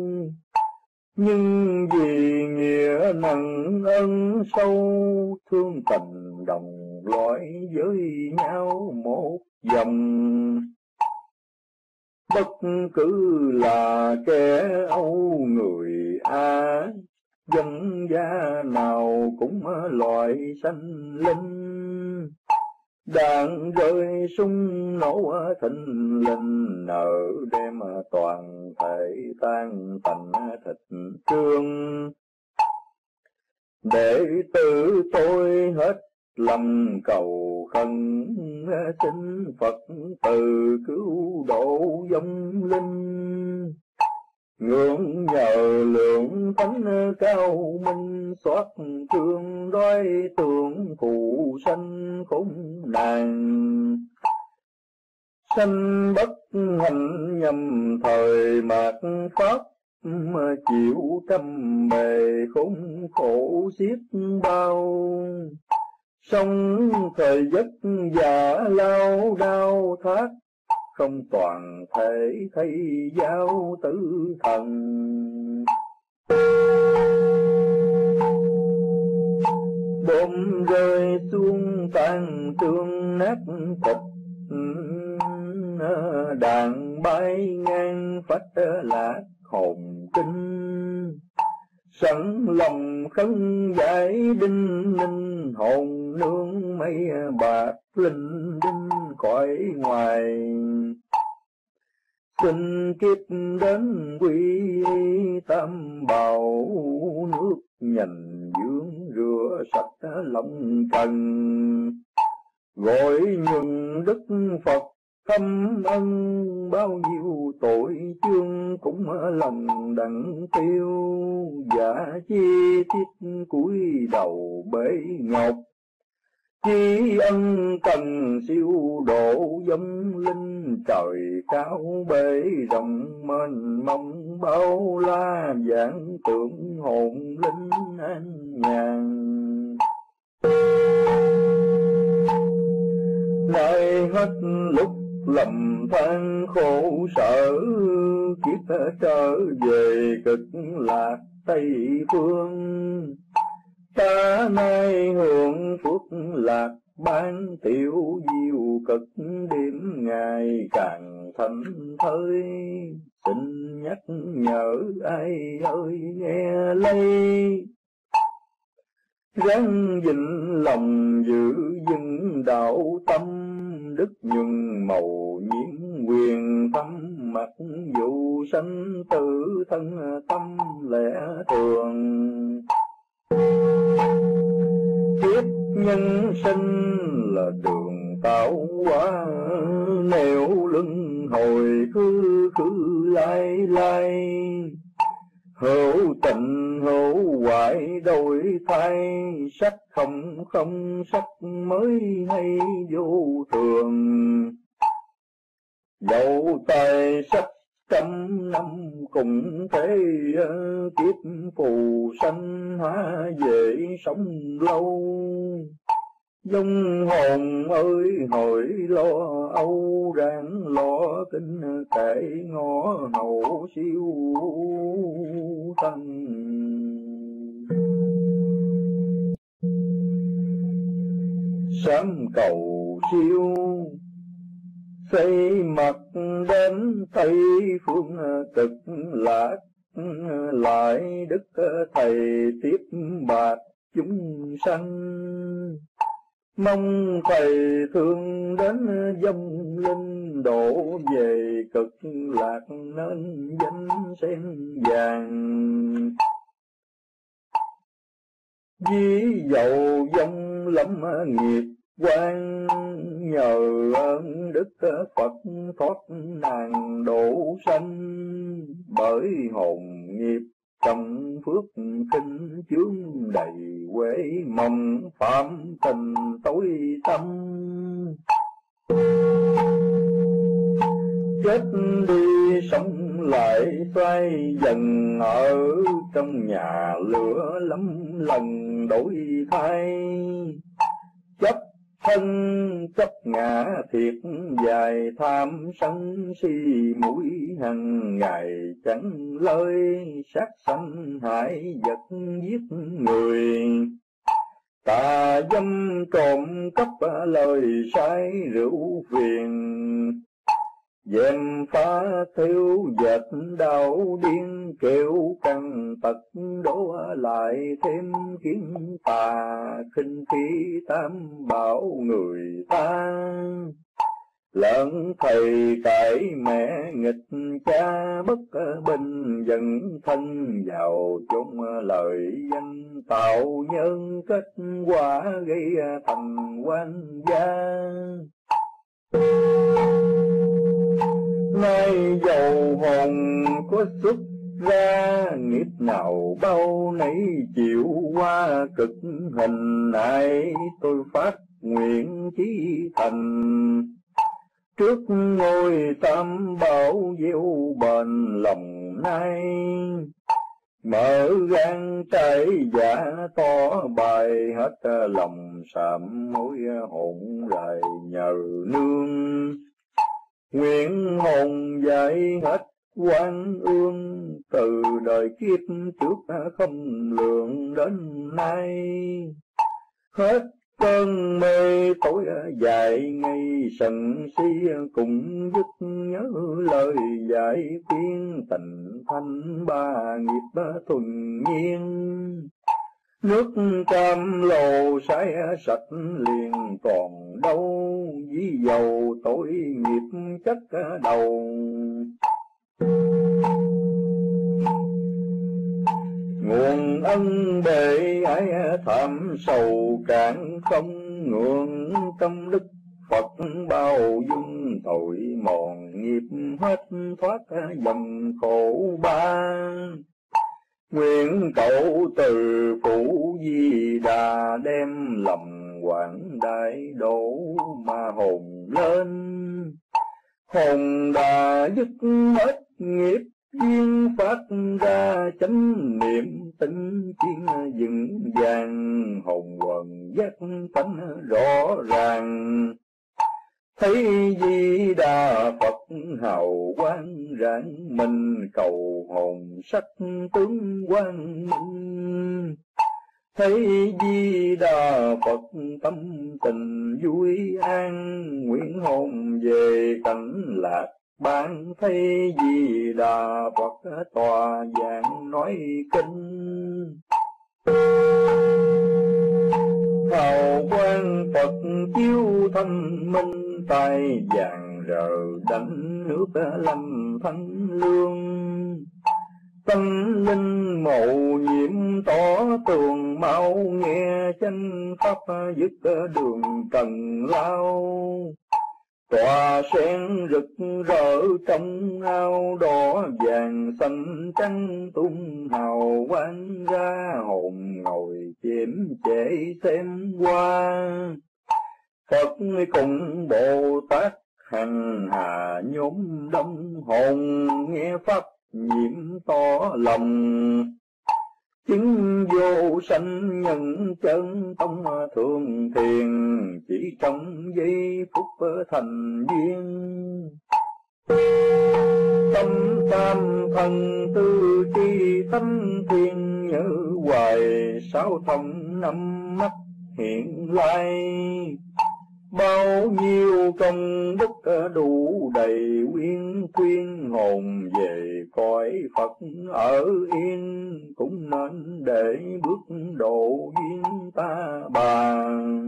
Nhưng vì nghĩa nặng ân sâu, thương tình đồng loại với nhau một dòng. Bất cứ là kẻ Âu người A, dân gia nào cũng loại sanh linh. Đạn rơi súng nổ thình lình, nở đem toàn thể tan tành thịt trương. Đệ tử tôi hết lòng cầu khẩn, xin Phật từ cứu độ vong linh. Ngưỡng nhờ lượng thánh cao minh, xót thương đói tưởng phụ sanh khốn nạn. Sanh bất hạnh nhầm thời mạt pháp, chịu trăm bề khốn khổ xiết bao. Sống thời giấc giả lao đau thác, không toàn thể thấy giao tử thần. Bom rơi xuống tan tương nát thịt, đạn bay ngang phách lạc hồn kinh. Sẵn lòng khấn giải đinh ninh, hồn nương mây bạc linh đinh khỏi ngoài. Xin kiếp đến quy tam bảo, nước nhành dưỡng rửa sạch lòng trần. Gọi nhường đức Phật thâm ân, bao nhiêu tội chương cũng lòng đặng tiêu. Giả chi tiết cúi đầu bể ngọc, chi ân cần siêu độ vong linh. Trời cao bể rộng mênh mông, bao la vạn tượng hồn linh an nhàn. Nay hết lúc lầm than khổ sở, kiếp trở về cực lạc Tây phương. Ta nay hưởng phước lạc ban tiểu diệu cực, đêm ngày càng thành thơi. Xin nhắc nhở ai ơi nghe lây, ráng gìn lòng giữ vững đạo tâm. Đức nhuần màu nhiễm quyền tâm, mặc dù sanh tử thân tâm lẽ thường. Kiếp nhân sinh là đường tạo hóa, nẻo lưng hồi khứ khứ lai lai. Hữu tình hữu hoại đổi thay, sắc không không sắc mới hay vô thường. Dẫu tài sắc trăm năm cùng thế, kiếp phù sanh hóa về sống lâu. Dông hồn ơi hồi lo âu, ráng lo kinh kệ ngõ hậu siêu thân. Sám cầu siêu xây mặt đến Tây phương cực lạc, lại đức thầy tiếp bạc chúng sanh. Mong thầy thương đến vong linh, đổ về cực lạc nên danh sen vàng. Ví dầu vong lâm nghiệp quan, nhờ ơn đức Phật thoát nàng độ sanh. Bởi hồn nghiệp trong phước kinh chướng đầy quê mong, phạm tình tối tâm. Chết đi sống lại xoay dần, ở trong nhà lửa lắm lần đổi thay. Chấp thân chấp ngã thiệt dài, tham sân si mũi hằng ngày chẳng lời. Sát sanh hại vật giết người, tà dâm trộm cắp lời sai rượu phiền. Dèm phá thiếu dệt đau điên, kêu căng tật đổ lại thêm kiến tà. Khinh khí tam bảo người ta, lợn thầy cãi mẹ nghịch cha. Bất bình dần thân vào chung lời danh, tạo nhân kết quả gây thành quan gia. Nay dầu hồn có xuất ra, nghiệp nào bao nấy chịu qua cực hình. Ai tôi phát nguyện chí thành, trước ngôi tam bảo gieo bền lòng nay. Mở gan trái giả to bài hết lòng sạm, mối hồn rài nhờ nương. Nguyện hồn dạy hết oan ương, từ đời kiếp trước không lường đến nay. Hết cơn mê tối dài ngày sần si, cùng dứt nhớ lời dạy khuyên. Tình thanh ba nghiệp thuần nhiên, nước cam lồ sái sạch liền còn đâu. Ví dầu tội nghiệp chất đầu, nguồn ân bề ái thảm sầu cạn không. Ngưỡng tâm đức Phật bao dung, tội mòn nghiệp hết thoát dòng khổ ba. Nguyện cậu từ phụ Di Đà, đem lòng quảng đại độ mà hồn lên. Hồn đà dứt hết nghiệp duyên, phát ra chánh niệm tinh chuyên vững vàng. Hồn quần giác tánh rõ ràng, thấy Di Đà Phật hào quang rạng mình. Cầu hồn sắc tướng quang minh, thấy Di Đà Phật tâm tình vui an. Nguyện hồn về cảnh lạc ban, thấy Di Đà Phật tòa giảng nói kinh. Hào quang Phật chiếu thanh minh, tay vàng rờ đánh nước lâm thanh lương. Tâm linh màu nhiệm tỏ tường mau, nghe chánh pháp dứt đường trần lao. Tỏa sen rực rỡ trong ao đỏ vàng xanh trắng tung hào quang ra, hồn ngồi chiếm trễ xem qua. Phật cùng Bồ Tát hằng hà nhóm đông, hồn nghe pháp nhiễm tỏ lòng. Chứng vô sanh nhân chân tông thường thiền, chỉ trong giây phút thành duyên. Tâm tam thần tư tri tâm thiên, nhớ hoài sáu thông năm mắt hiện lai. Bao nhiêu công đức đủ đầy quyến khuyên, hồn về cõi Phật ở yên, cũng nên để bước độ duyên ta bà.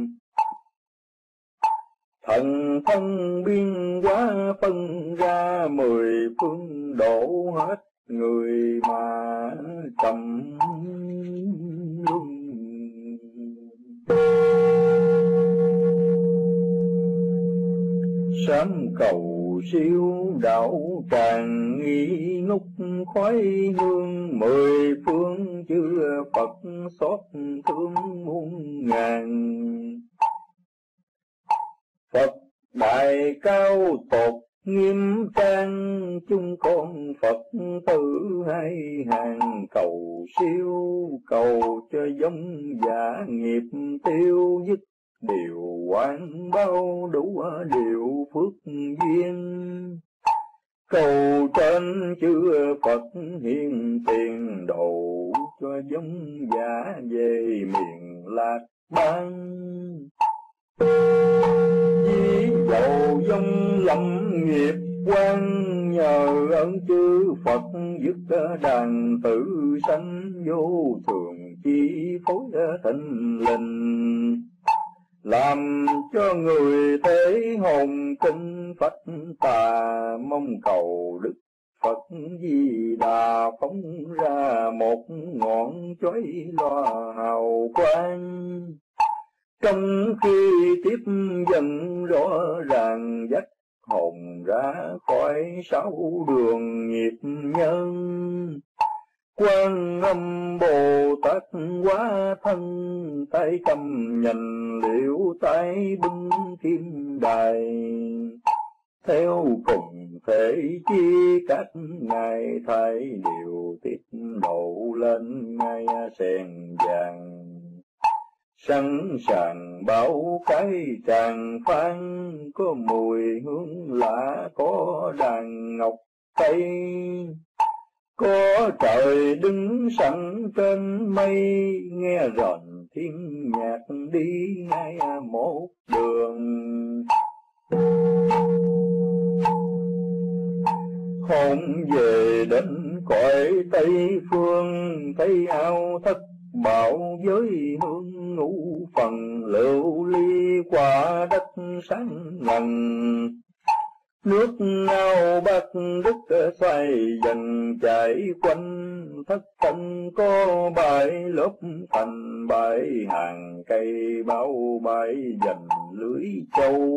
Thần thông biên hóa phân ra 10 phương, độ hết người mà trầm luân. Sám cầu siêu đạo tràng nghi ngút khói hương, 10 phương chư Phật xót thương muôn ngàn. Phật đại cao tột nghiêm trang, chúng con Phật tử hai hàng cầu siêu, cầu cho giống giả nghiệp tiêu dứt. Điều quán bao đủ điều phước duyên, cầu trên chư Phật hiền tiền, độ cho giống giả về miền Lạc Bang. Ví dầu giống lâm nghiệp quan, nhờ ơn chư Phật dứt đàn tử sanh, vô thường chi phối thịnh linh. Làm cho người thế hồn kinh phách tà, mong cầu Đức Phật Di Đà phóng ra một ngọn chói lòa hào quang. Trong khi tiếp dần rõ ràng, dắt hồn ra khỏi 6 đường nghiệp nhân. Quan Âm Bồ Tát hóa thân, tay cầm nhành liễu, tay bưng kim đài. Theo cùng thể chi các ngài, thay điều tiết độ lên ngai sen vàng. Sẵn sàng bảo cái tràng phan, có mùi hương lạ, có đàn ngọc tây. Có trời đứng sẵn trên mây, nghe rền thiên nhạc đi ngay một đường. Hồn về đến cõi Tây phương, thấy ao thất bảo với hương ngũ phần, lưu ly qua đất sáng ngần. Nước ao bát đức xoay dần chảy quanh, thất thân có bãi lớp thành bãi, hàng cây bao bãi dần lưới châu.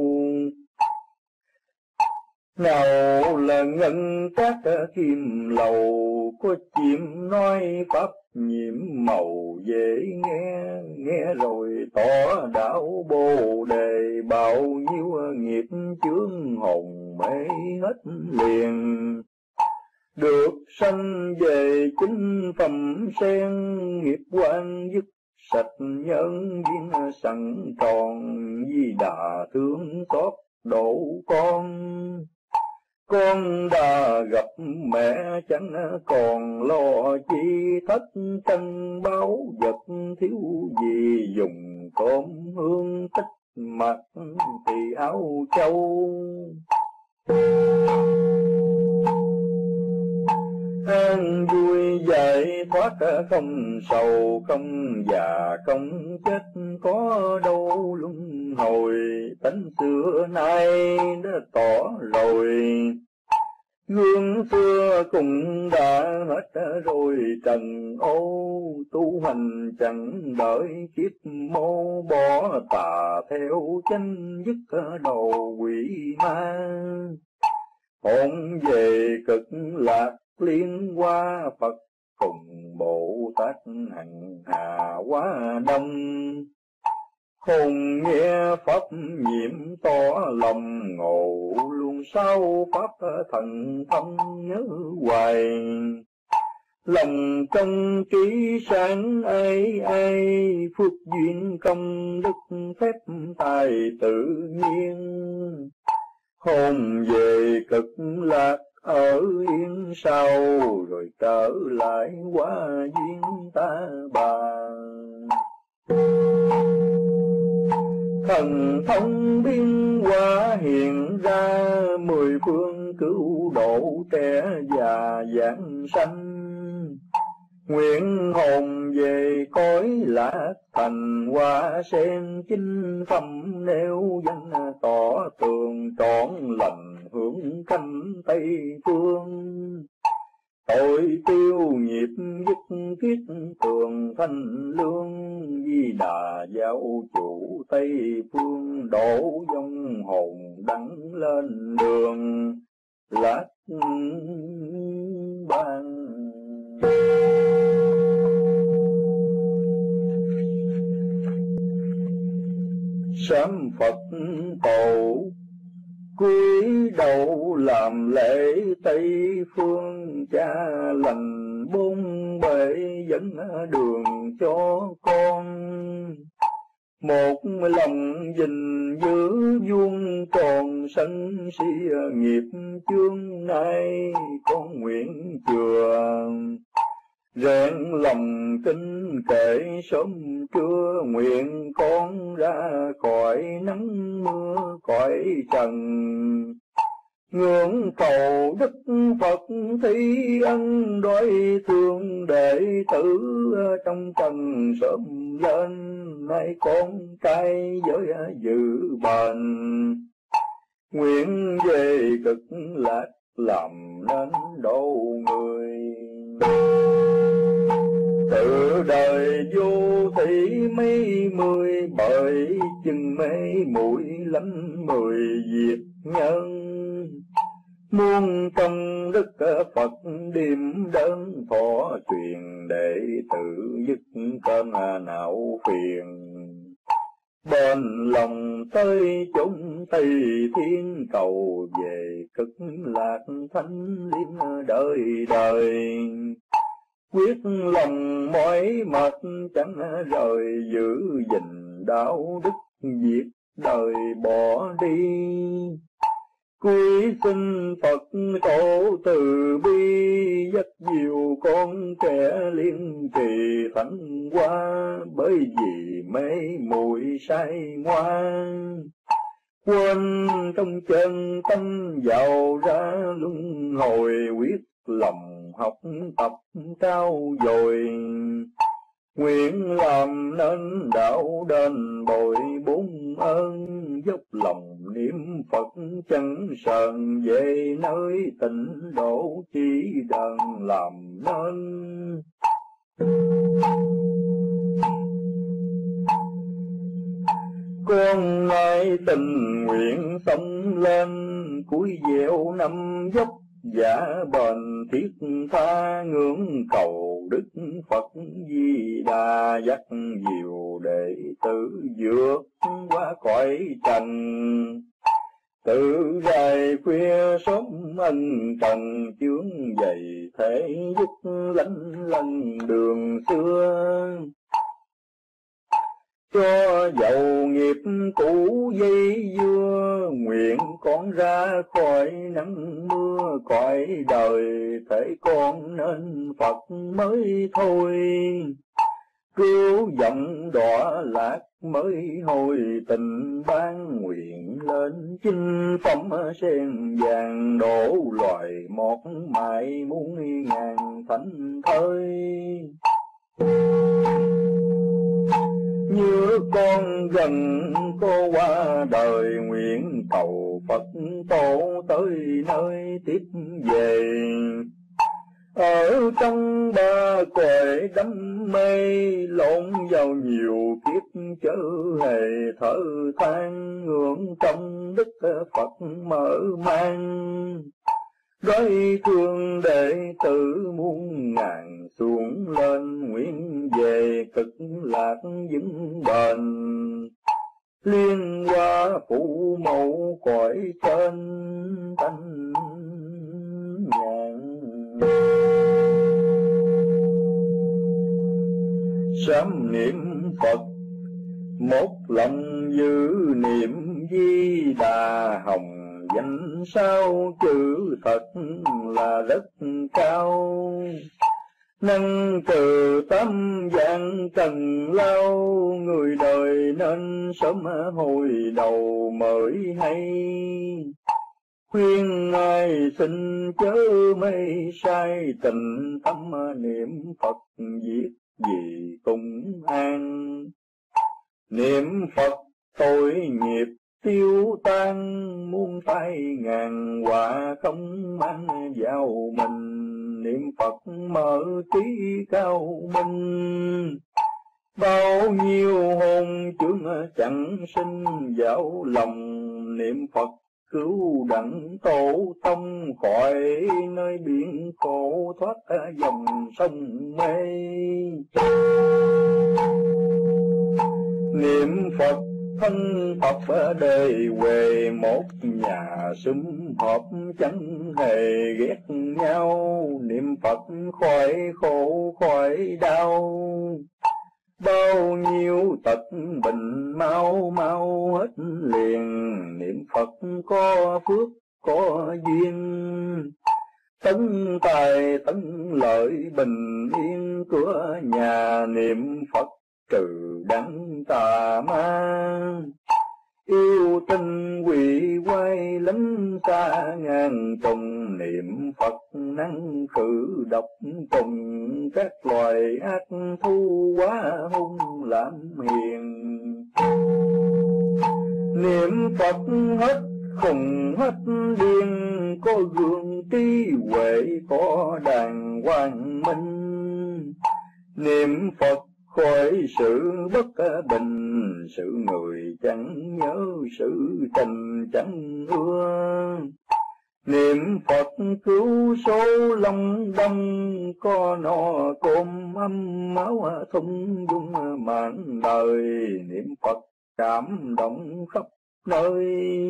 Nào là ngân các kim lầu, có chim nói pháp nhiệm màu dễ nghe. Nghe rồi tỏ đạo Bồ Đề, bao nhiêu nghiệp chướng hồn mê hết liền. Được sanh về chính phẩm sen, nghiệp quan dứt sạch nhân duyên sẵn tròn. Di Đà thương xót độ con. Con đã gặp mẹ chẳng còn lo chi, thất trân báo vật thiếu gì, dùng cơm hương tích mặt thì áo châu. An vui giải thoát không sầu, không già không chết, có đâu luân hồi. Tánh xưa nay đã tỏ rồi, Gương xưa cũng đã hết rồi trần ô, tu hành chẳng đợi kiếp mô, bỏ tà theo chánh dứt đầu quỷ ma. Hồn về cực lạc liên hoa Phật, cùng Bồ Tát hằng hà quá đông. Hồn nghe pháp nhiệm tỏ lòng, ngộ luôn sau pháp thần thông nhớ hoài. Lòng trong trí sáng ai ai, phước duyên công đức phép tài tự nhiên. Hồn về cực lạc ở yên sau, rồi trở lại hóa duyên ta bà. Thần thông biến hóa hiện ra, mười phương cứu độ trẻ già giảng sanh. Nguyện hồn về cõi lạc thành, hoa sen chinh phẩm nêu danh, tỏ tường trọn lành hướng canh Tây phương. Tội tiêu nghiệp dứt kiết tường thanh lương, Di Đà giáo chủ Tây phương, đổ vong hồn đắng lên đường lạc bang. Sám Phật tổ cúi đầu làm lễ Tây phương, cha lành bốn bể dẫn đường cho con. Một lòng gìn giữ vuông tròn sân si nghiệp chương, nay con nguyện chừa rèn lòng kinh kệ sớm trưa. Nguyện con ra khỏi nắng mưa cõi trần, ngưỡng cầu Đức Phật thi ân, đói thương đệ tử trong trần sớm lên. Nay con trai với dự bền, nguyện về cực lạc làm nên độ người. Từ đời vô thị mấy mươi, bởi chừng mê muội lắm mười việc nhân. Muôn trong đức Phật điềm đơn, thọ truyền đệ tử dứt cơn não phiền. Bên lòng tới chốn Tây thiên, cầu về cực lạc thánh liêm đời đời. Quyết lòng mỏi mệt chẳng rời, giữ gìn đạo đức việc đời bỏ đi. Cúi xin Phật tổ từ bi, dắt dìu con trẻ liên trì thánh hoa. Bởi vì mê muội say ngoan, quên trong chân tâm giàu ra luân hồi. Quyết lòng học tập trao dồi, nguyện làm nên đạo đền bồi bốn ơn. Dốc lòng niệm Phật chẳng sờn, về nơi tịnh độ chỉ đàn làm nên. Con nay tình nguyện sống lên, cúi dẻo năm dốc giả bền thiết tha. Ngưỡng cầu Đức Phật Di Đà, dắt dìu đệ tử vượt qua cõi trần. Tự dài khuya sớm ân trần, chướng dày thể dứt lánh lần đường xưa. Cho dầu nghiệp cũ dây dưa, nguyện con ra khỏi nắng mưa cõi đời. Thể con nên Phật mới thôi, cứu giọng đọa lạc mới hồi tình ban. Nguyện lên chinh phẩm sen vàng, đổ loài một mãi muôn ngàn thánh thơi. Như con gần cô qua đời, nguyện cầu Phật tổ tới nơi tiếp về. Ở trong ba cõi đắm mê, lộn vào nhiều kiếp chớ hề thở than, ngưỡng trong đức Phật mở mang. Đói thương đệ tử muôn ngàn, xuống lên nguyện về cực lạc vững bền. Liên hoa phụ mẫu cõi trên thanh nhàn. Sám niệm Phật một lòng giữ niệm Di Đà hồng, danh sao chữ thật là rất cao. Năng trừ tâm dạng trần lao, người đời nên sớm hồi đầu mới hay. Khuyên ai xin chớ mây sai, tình tâm niệm Phật việc gì cũng an. Niệm Phật tội nghiệp tiêu tan, muôn tai ngàn họa không mang vào mình. Niệm Phật mở trí cao minh, bao nhiêu hồn chướng chẳng sinh vào lòng. Niệm Phật cứu đặng tổ tông, khỏi nơi biển khổ thoát dòng sông mê. Niệm Phật thân Phật đời huề, một nhà sum họp chẳng hề ghét nhau. Niệm Phật khỏi khổ khỏi đau, bao nhiêu tật bệnh mau mau hết liền. Niệm Phật có phước có duyên, tấn tài tấn lợi bình yên cửa nhà. Niệm Phật trừ đắng tà ma, yêu tinh quỷ quay lánh xa ngàn trùng. Niệm Phật năng khử độc trùng, các loài ác thú quá hung làm hiền. Niệm Phật hết khùng hết điên, có gương trí huệ có đàng hoàng minh. Niệm Phật khỏi sự bất bình, sự người chẳng nhớ sự tình chẳng ưa. Niệm Phật cứu số long đong, có no cơm âm máu thung dung mạng đời. Niệm Phật cảm động khắp nơi,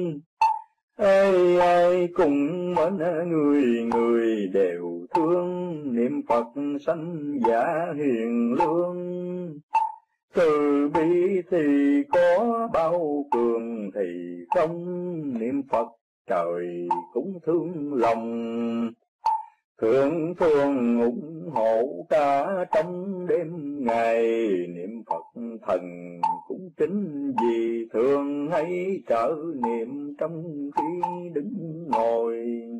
ai ai cùng mến người người đều thương. Niệm Phật sanh giả hiền lương, từ bi thì có bao cường thì không. Niệm Phật trời cũng thương lòng, thượng thường ủng hộ cả trong đêm ngày. Niệm Phật thần cũng kính vì thường hay trở niệm trong khi đứng ngồi.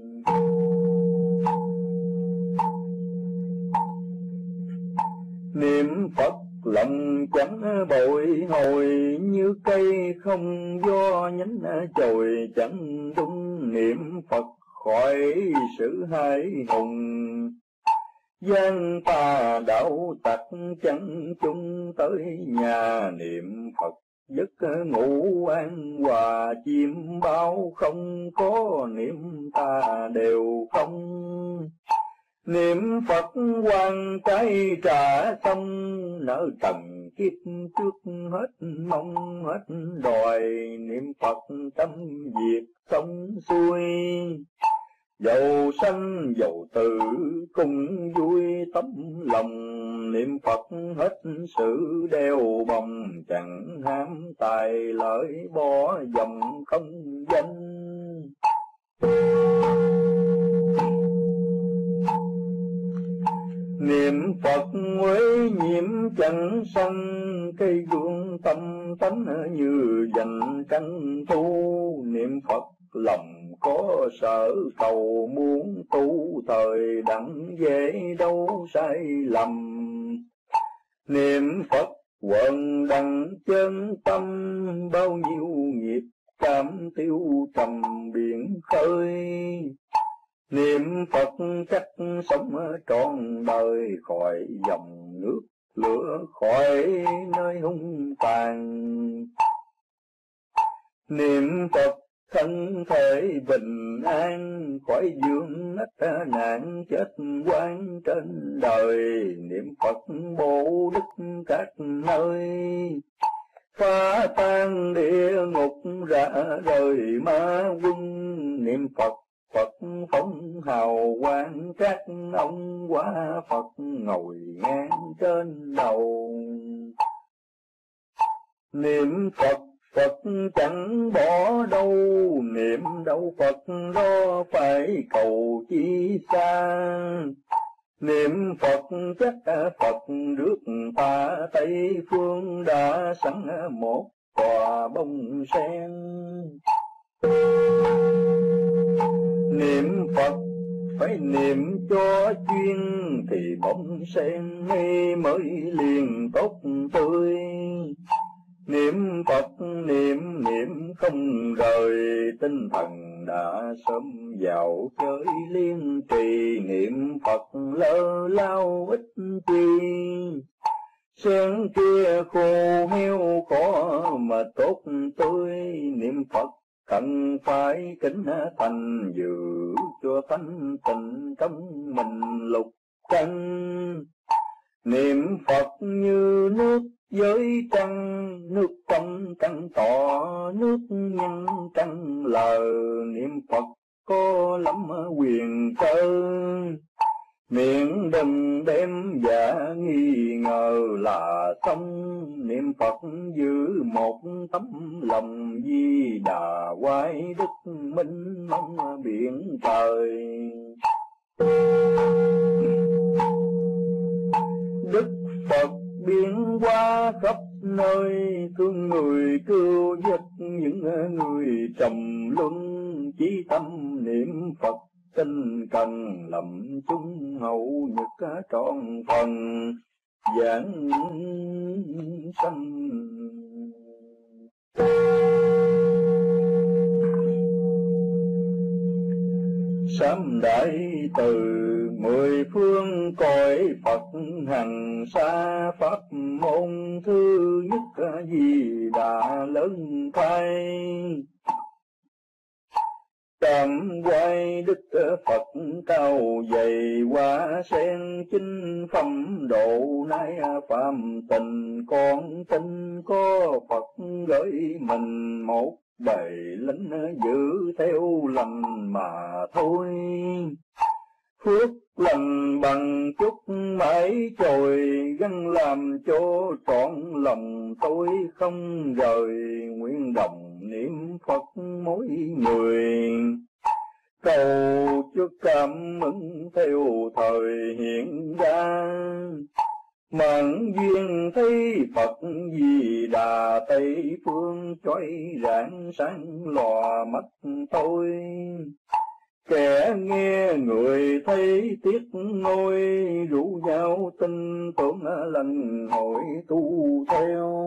Niệm Phật lòng chẳng bội hồi, như cây không gió nhánh chồi chẳng đúng. Niệm Phật khỏi sự hãi hùng, gian tà đạo tặc chẳng chung tới nhà. Niệm Phật giấc ngủ an hòa, chim bao không có. Niệm ta đều không. Niệm Phật quan trái trả xong, nợ trần kiếp trước hết mong hết đòi. Niệm Phật tâm việc xong xuôi, dầu sanh dầu tử cùng vui tấm lòng. Niệm Phật hết sự đeo bồng, chẳng ham tài lợi bỏ dòng không danh. Niệm Phật quế nhiễm chẳng sanh, cây gương tâm tánh như dành trăng thu. Niệm Phật lòng có sở cầu, muốn tu thời đặng dễ đâu sai lầm. Niệm Phật quần đặng chân tâm, bao nhiêu nghiệp cam tiêu trầm biển khơi. Niệm Phật chắc sống trọn đời, khỏi dòng nước lửa khỏi nơi hung tàn. Niệm Phật thân thể bình an, khỏi dương ách nạn chết oan trên đời. Niệm Phật bổ đức các nơi, phá tan địa ngục ra đời ma quân. Niệm Phật Phật phóng hào quang, các ông quá Phật ngồi ngang trên đầu. Niệm Phật Phật chẳng bỏ đâu, niệm đâu Phật đó phải cầu chi xa. Niệm Phật chắc Phật rước ta Tây phương, đã sẵn một tòa bông sen. Niệm Phật phải niệm cho chuyên, thì bông sen ngây mới liền tốt tươi. Niệm Phật niệm niệm không rời, tinh thần đã sớm vào chơi liên trì. Niệm Phật lơ lao ít chi, sen kia khô heo cỏ mà tốt tươi. Niệm Phật cần phải kính thành, giữ cho thanh tịnh trong mình lục căn. Niệm Phật như nước với trăng, nước trong trăng tỏ, nước nhân trăng lờ. Niệm Phật có lắm quyền cơ, miệng đừng đem giả nghi ngờ là xong. Niệm Phật giữ một tấm lòng, Di Đà quay đức minh mong biển trời. Đức Phật biến hóa khắp nơi, thương người cứu giúp những người trầm luân. Chí tâm niệm Phật tinh cần, lầm chung hậu nhật trọn phần giảng sanh. Sám đại từ mười phương cõi Phật, hằng xa pháp môn thứ nhất Di Đà lớn thay. Tam quay đức Phật cao dày, hoa sen chinh phẩm độ. Nay phạm tình con tin, có Phật gửi mình một bầy lính, giữ theo lành mà thôi. Phước lành bằng chút mãi trồi, gắn làm cho trọn lòng tôi không rời. Nguyện đồng niệm Phật mỗi người, cầu cho cảm ứng theo thời hiện ra. Mãn duyên thấy Phật Di Đà Tây phương, chói rạng sáng lòa mắt tôi. Kẻ nghe người thấy tiếc ngôi, rủ nhau tin tưởng lần hội tu theo.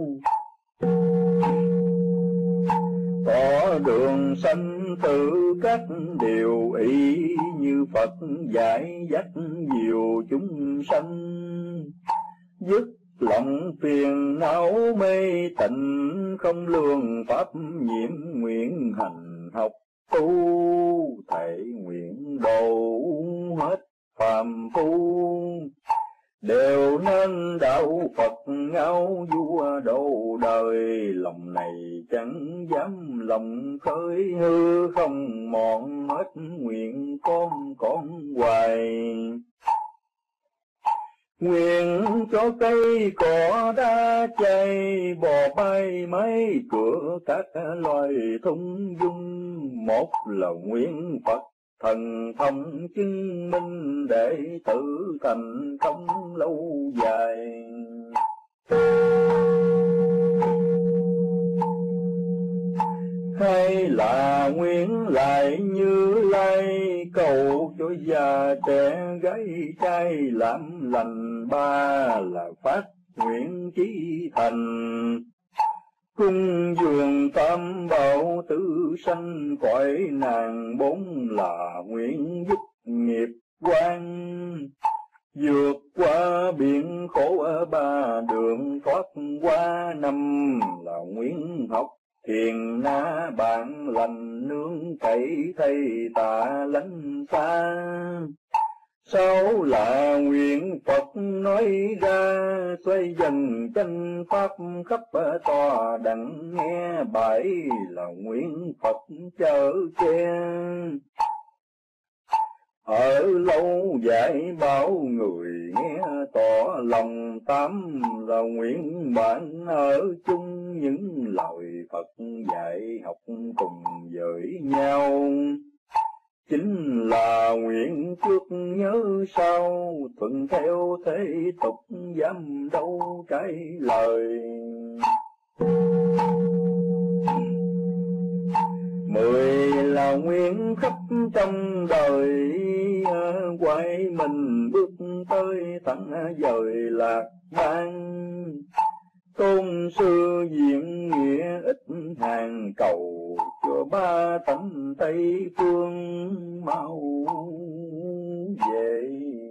Tỏ đường sanh tử các điều ý, như Phật dạy dắt nhiều chúng sanh. Dứt lòng phiền não mê tịnh, không lường pháp nhiễm nguyện hành học tu. Thệ nguyện độ hết phàm phu, đều nên đạo Phật ngao vua độ đời. Lòng này chẳng dám lòng khơi, hư không mòn hết nguyện con hoài. Nguyện cho cây cỏ đá chay, bò bay máy cửa các loài thung dung. Một là nguyện Phật thần thông chứng minh, để tự thành công lâu dài. Hay là nguyện lại Như Lai, cầu cho già trẻ gái trai làm lành. Ba là phát nguyện chí thành, Cung dường tam bảo tử sanh cõi nàng bốn là nguyện dứt nghiệp quan. Vượt qua biển khổ ở ba đường thoát qua năm là nguyện học thiền na bạn lành nương cậy thầy tà lánh xa. Sáu là nguyện Phật nói ra xoay dần chân pháp khắp tòa đặng nghe. Bảy là nguyện Phật chở che ở lâu dạy bảo người nghe tỏ lòng. Tám là nguyện bạn ở chung những lời Phật dạy học cùng với nhau. Chính là nguyện trước nhớ sau thuận theo thế tục dám đâu trái lời. Mười là nguyện khắp trong đời quay mình bước tới thẳng dời lạc ban. Tôn sư diện nghĩa ít hàng cầu cho ba tánh Tây phương mau về.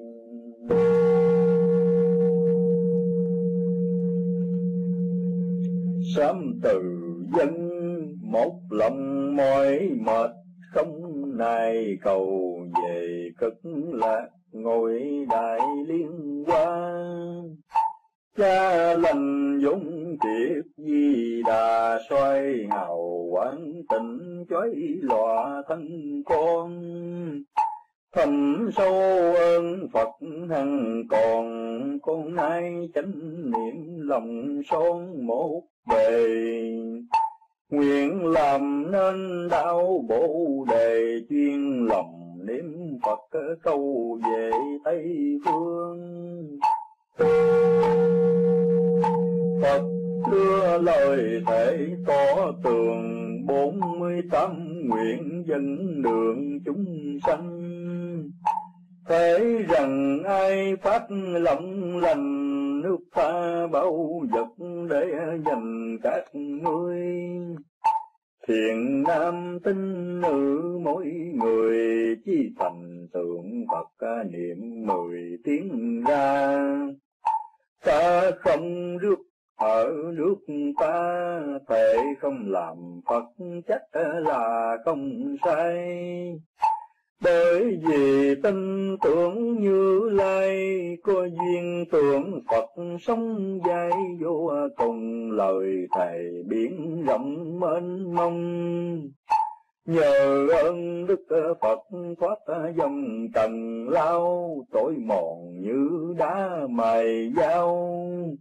Sám từ dân một lòng mỏi mệt không nài cầu về cực lạc ngồi đại liên hoa. Cha lành dũng kiệt Di Đà xoay hào quán tình chói lọa thân con. Thầm sâu ơn Phật hằng còn con nay chánh niệm lòng son một bề. Nguyện làm nên đạo Bồ Đề chuyên lòng niệm Phật câu về Tây phương. Phật đưa lời thể tỏ tường 48 nguyện dẫn đường chúng sanh. Thế rằng ai phát lòng lành nước tha bao vật để dành các ngươi. Thiện nam tín nữ mỗi người chi thành tượng Phật niệm 10 tiếng ra. Ta không rước ở nước ta thể không làm Phật chắc là không sai. Bởi vì tin tưởng Như Lai có duyên tưởng Phật sống dài vô cùng. Lời thầy biển rộng mênh mông nhờ ơn Đức Phật thoát dòng trần lao. Tội mòn như đá mài dao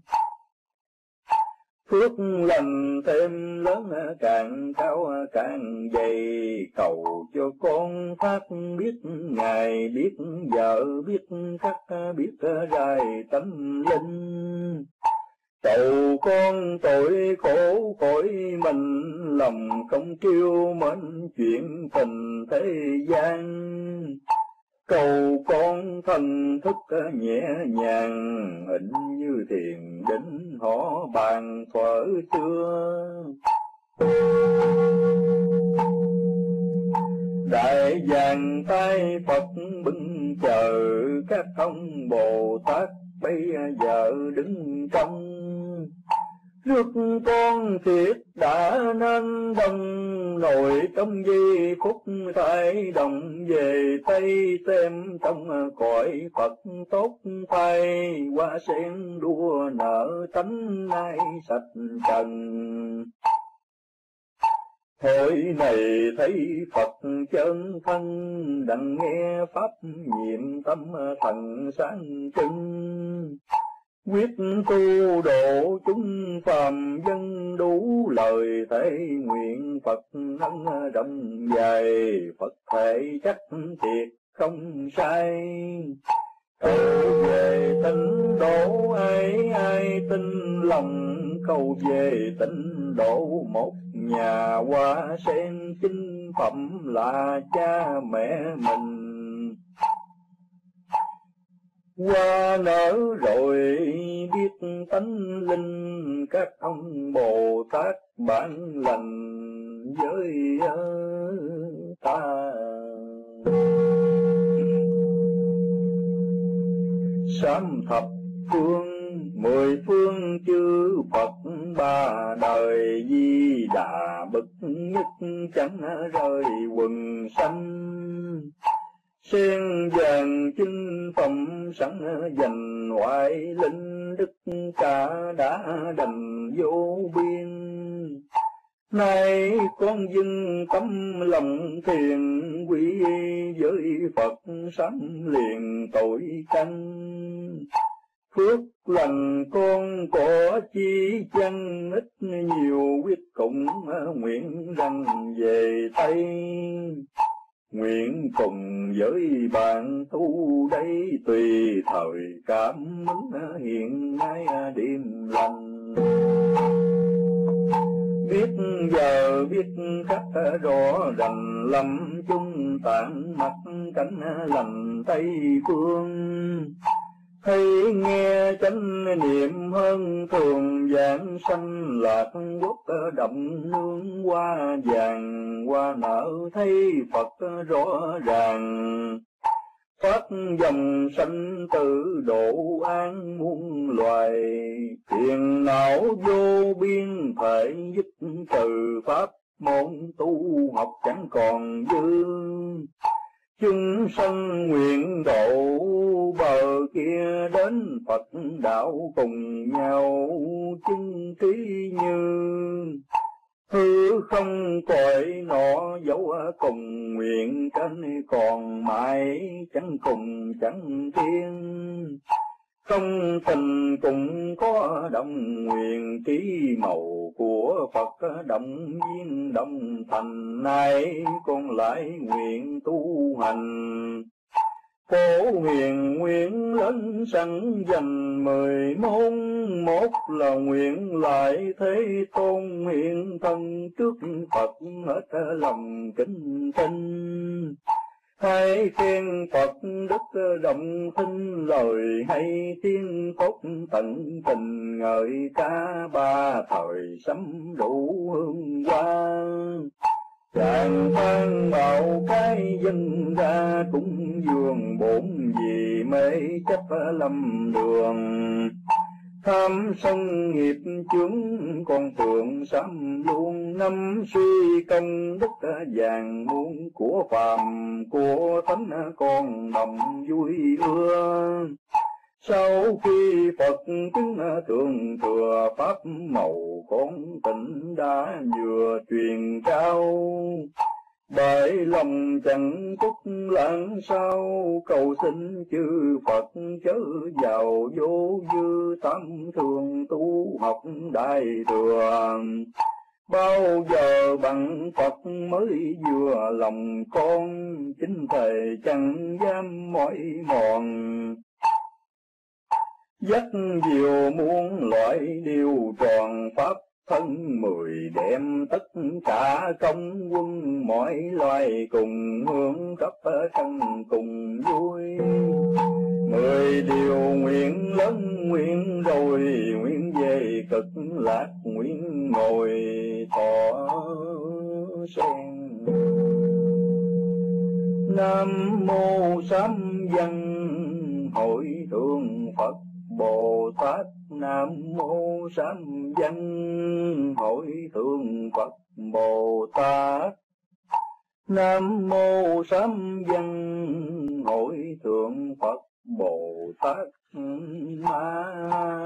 phước lành thêm lớn càng cao càng dày. Cầu cho con phát biết ngày biết giờ biết khắc biết rài tâm linh. Cầu con tội khổ cõi mình lòng không kêu mến chuyện tình thế gian. Cầu con thần thức nhẹ nhàng hình như thiền định họ bàn thuở xưa. Đại vàng tay Phật bưng chờ các ông Bồ Tát bây giờ đứng trong. Rước con thiệt đã nên đông nổi trong giây phút thay đồng về Tây xem trong cõi Phật tốt thay. Hoa sen đua nở tánh nay sạch trần. Hồi này thấy Phật chân thân đặng nghe pháp nhiệm tâm thần sáng trưng. Quyết tu độ chúng phàm dân đủ lời thể nguyện Phật nâng rộng dài. Phật thể chắc thiệt không sai. Cầu về tịnh độ ai tin lòng. Cầu về tịnh độ một nhà hoa sen chính phẩm là cha mẹ mình. Hoa nở rồi biết tánh linh các ông Bồ Tát phương, mười phương chư Phật ba đời Di Đà bậc nhất chẳng rơi quần sanh. Sen vàng chinh phẩm sẵn dành ngoại linh, đức cả đã đành vô biên. Nay con dưng tấm lòng thiền quy, với Phật sám liền tội căn. Phước lành con có chi chăng, ít nhiều quyết cùng nguyện rằng về Tây. Nguyện cùng với bạn tu đây, tùy thời cảm ứng hiện nay đêm lành. Biết giờ biết khắc rõ rành, lâm chung tạng mặt cánh lành Tây phương. Thấy nghe chánh niệm hơn thường, giảng sanh lạc quốc động nương hoa vàng. Hoa nở thấy Phật rõ ràng, phát dòng sanh tử độ an muôn loài. Thiền não vô biên thể giúp trừ pháp môn tu học chẳng còn dư. Chúng sanh nguyện độ bờ kia đến Phật đạo cùng nhau chứng trí như. Hư không cõi nọ dấu cùng nguyện trên còn mãi chẳng cùng chẳng thiên. Không tình cũng có đồng nguyện, trí màu của Phật động viên động thành. Nay con lại nguyện tu hành, Phổ huyền nguyện lớn sẵn dành 10 môn. Một là nguyện lại thế tôn hiện thân trước Phật, hết lòng kính tinh. Hai khen Phật đức động thinh, lời hay tiếng tốt tận tình. Ngợi ca ba thời sấm đủ hương hoa, chàng phan bảo cái dân ra cũng dường. Bổn vì mê chấp lầm đường, tham sân nghiệp chướng con phượng sám luôn. Năm suy công đức vàng muôn, của phàm của thánh con đồng vui ưa. Sau khi Phật chứng thượng thừa pháp màu, con tỉnh đã vừa truyền trao. Bởi lòng chẳng túc lãng sao, cầu xin chư Phật chớ vào vô dư. Tam thường tu học đại thừa, bao giờ bằng Phật mới vừa lòng con. Chính thề chẳng dám mỏi mòn, dắt diệu muôn loại điều tròn pháp thân 10. Đem tất cả công quân mọi loài cùng hướng khắp thân cùng vui. 10 điều nguyện lớn nguyện rồi, nguyện về cực lạc nguyện ngồi thọ sen. Nam mô Sám Văn Hội Thượng Phật Bồ Tát. Nam mô Sám Văn Hội Thượng Phật Bồ Tát. Nam mô Sám Văn Hội Thượng Phật Bồ Tát Ma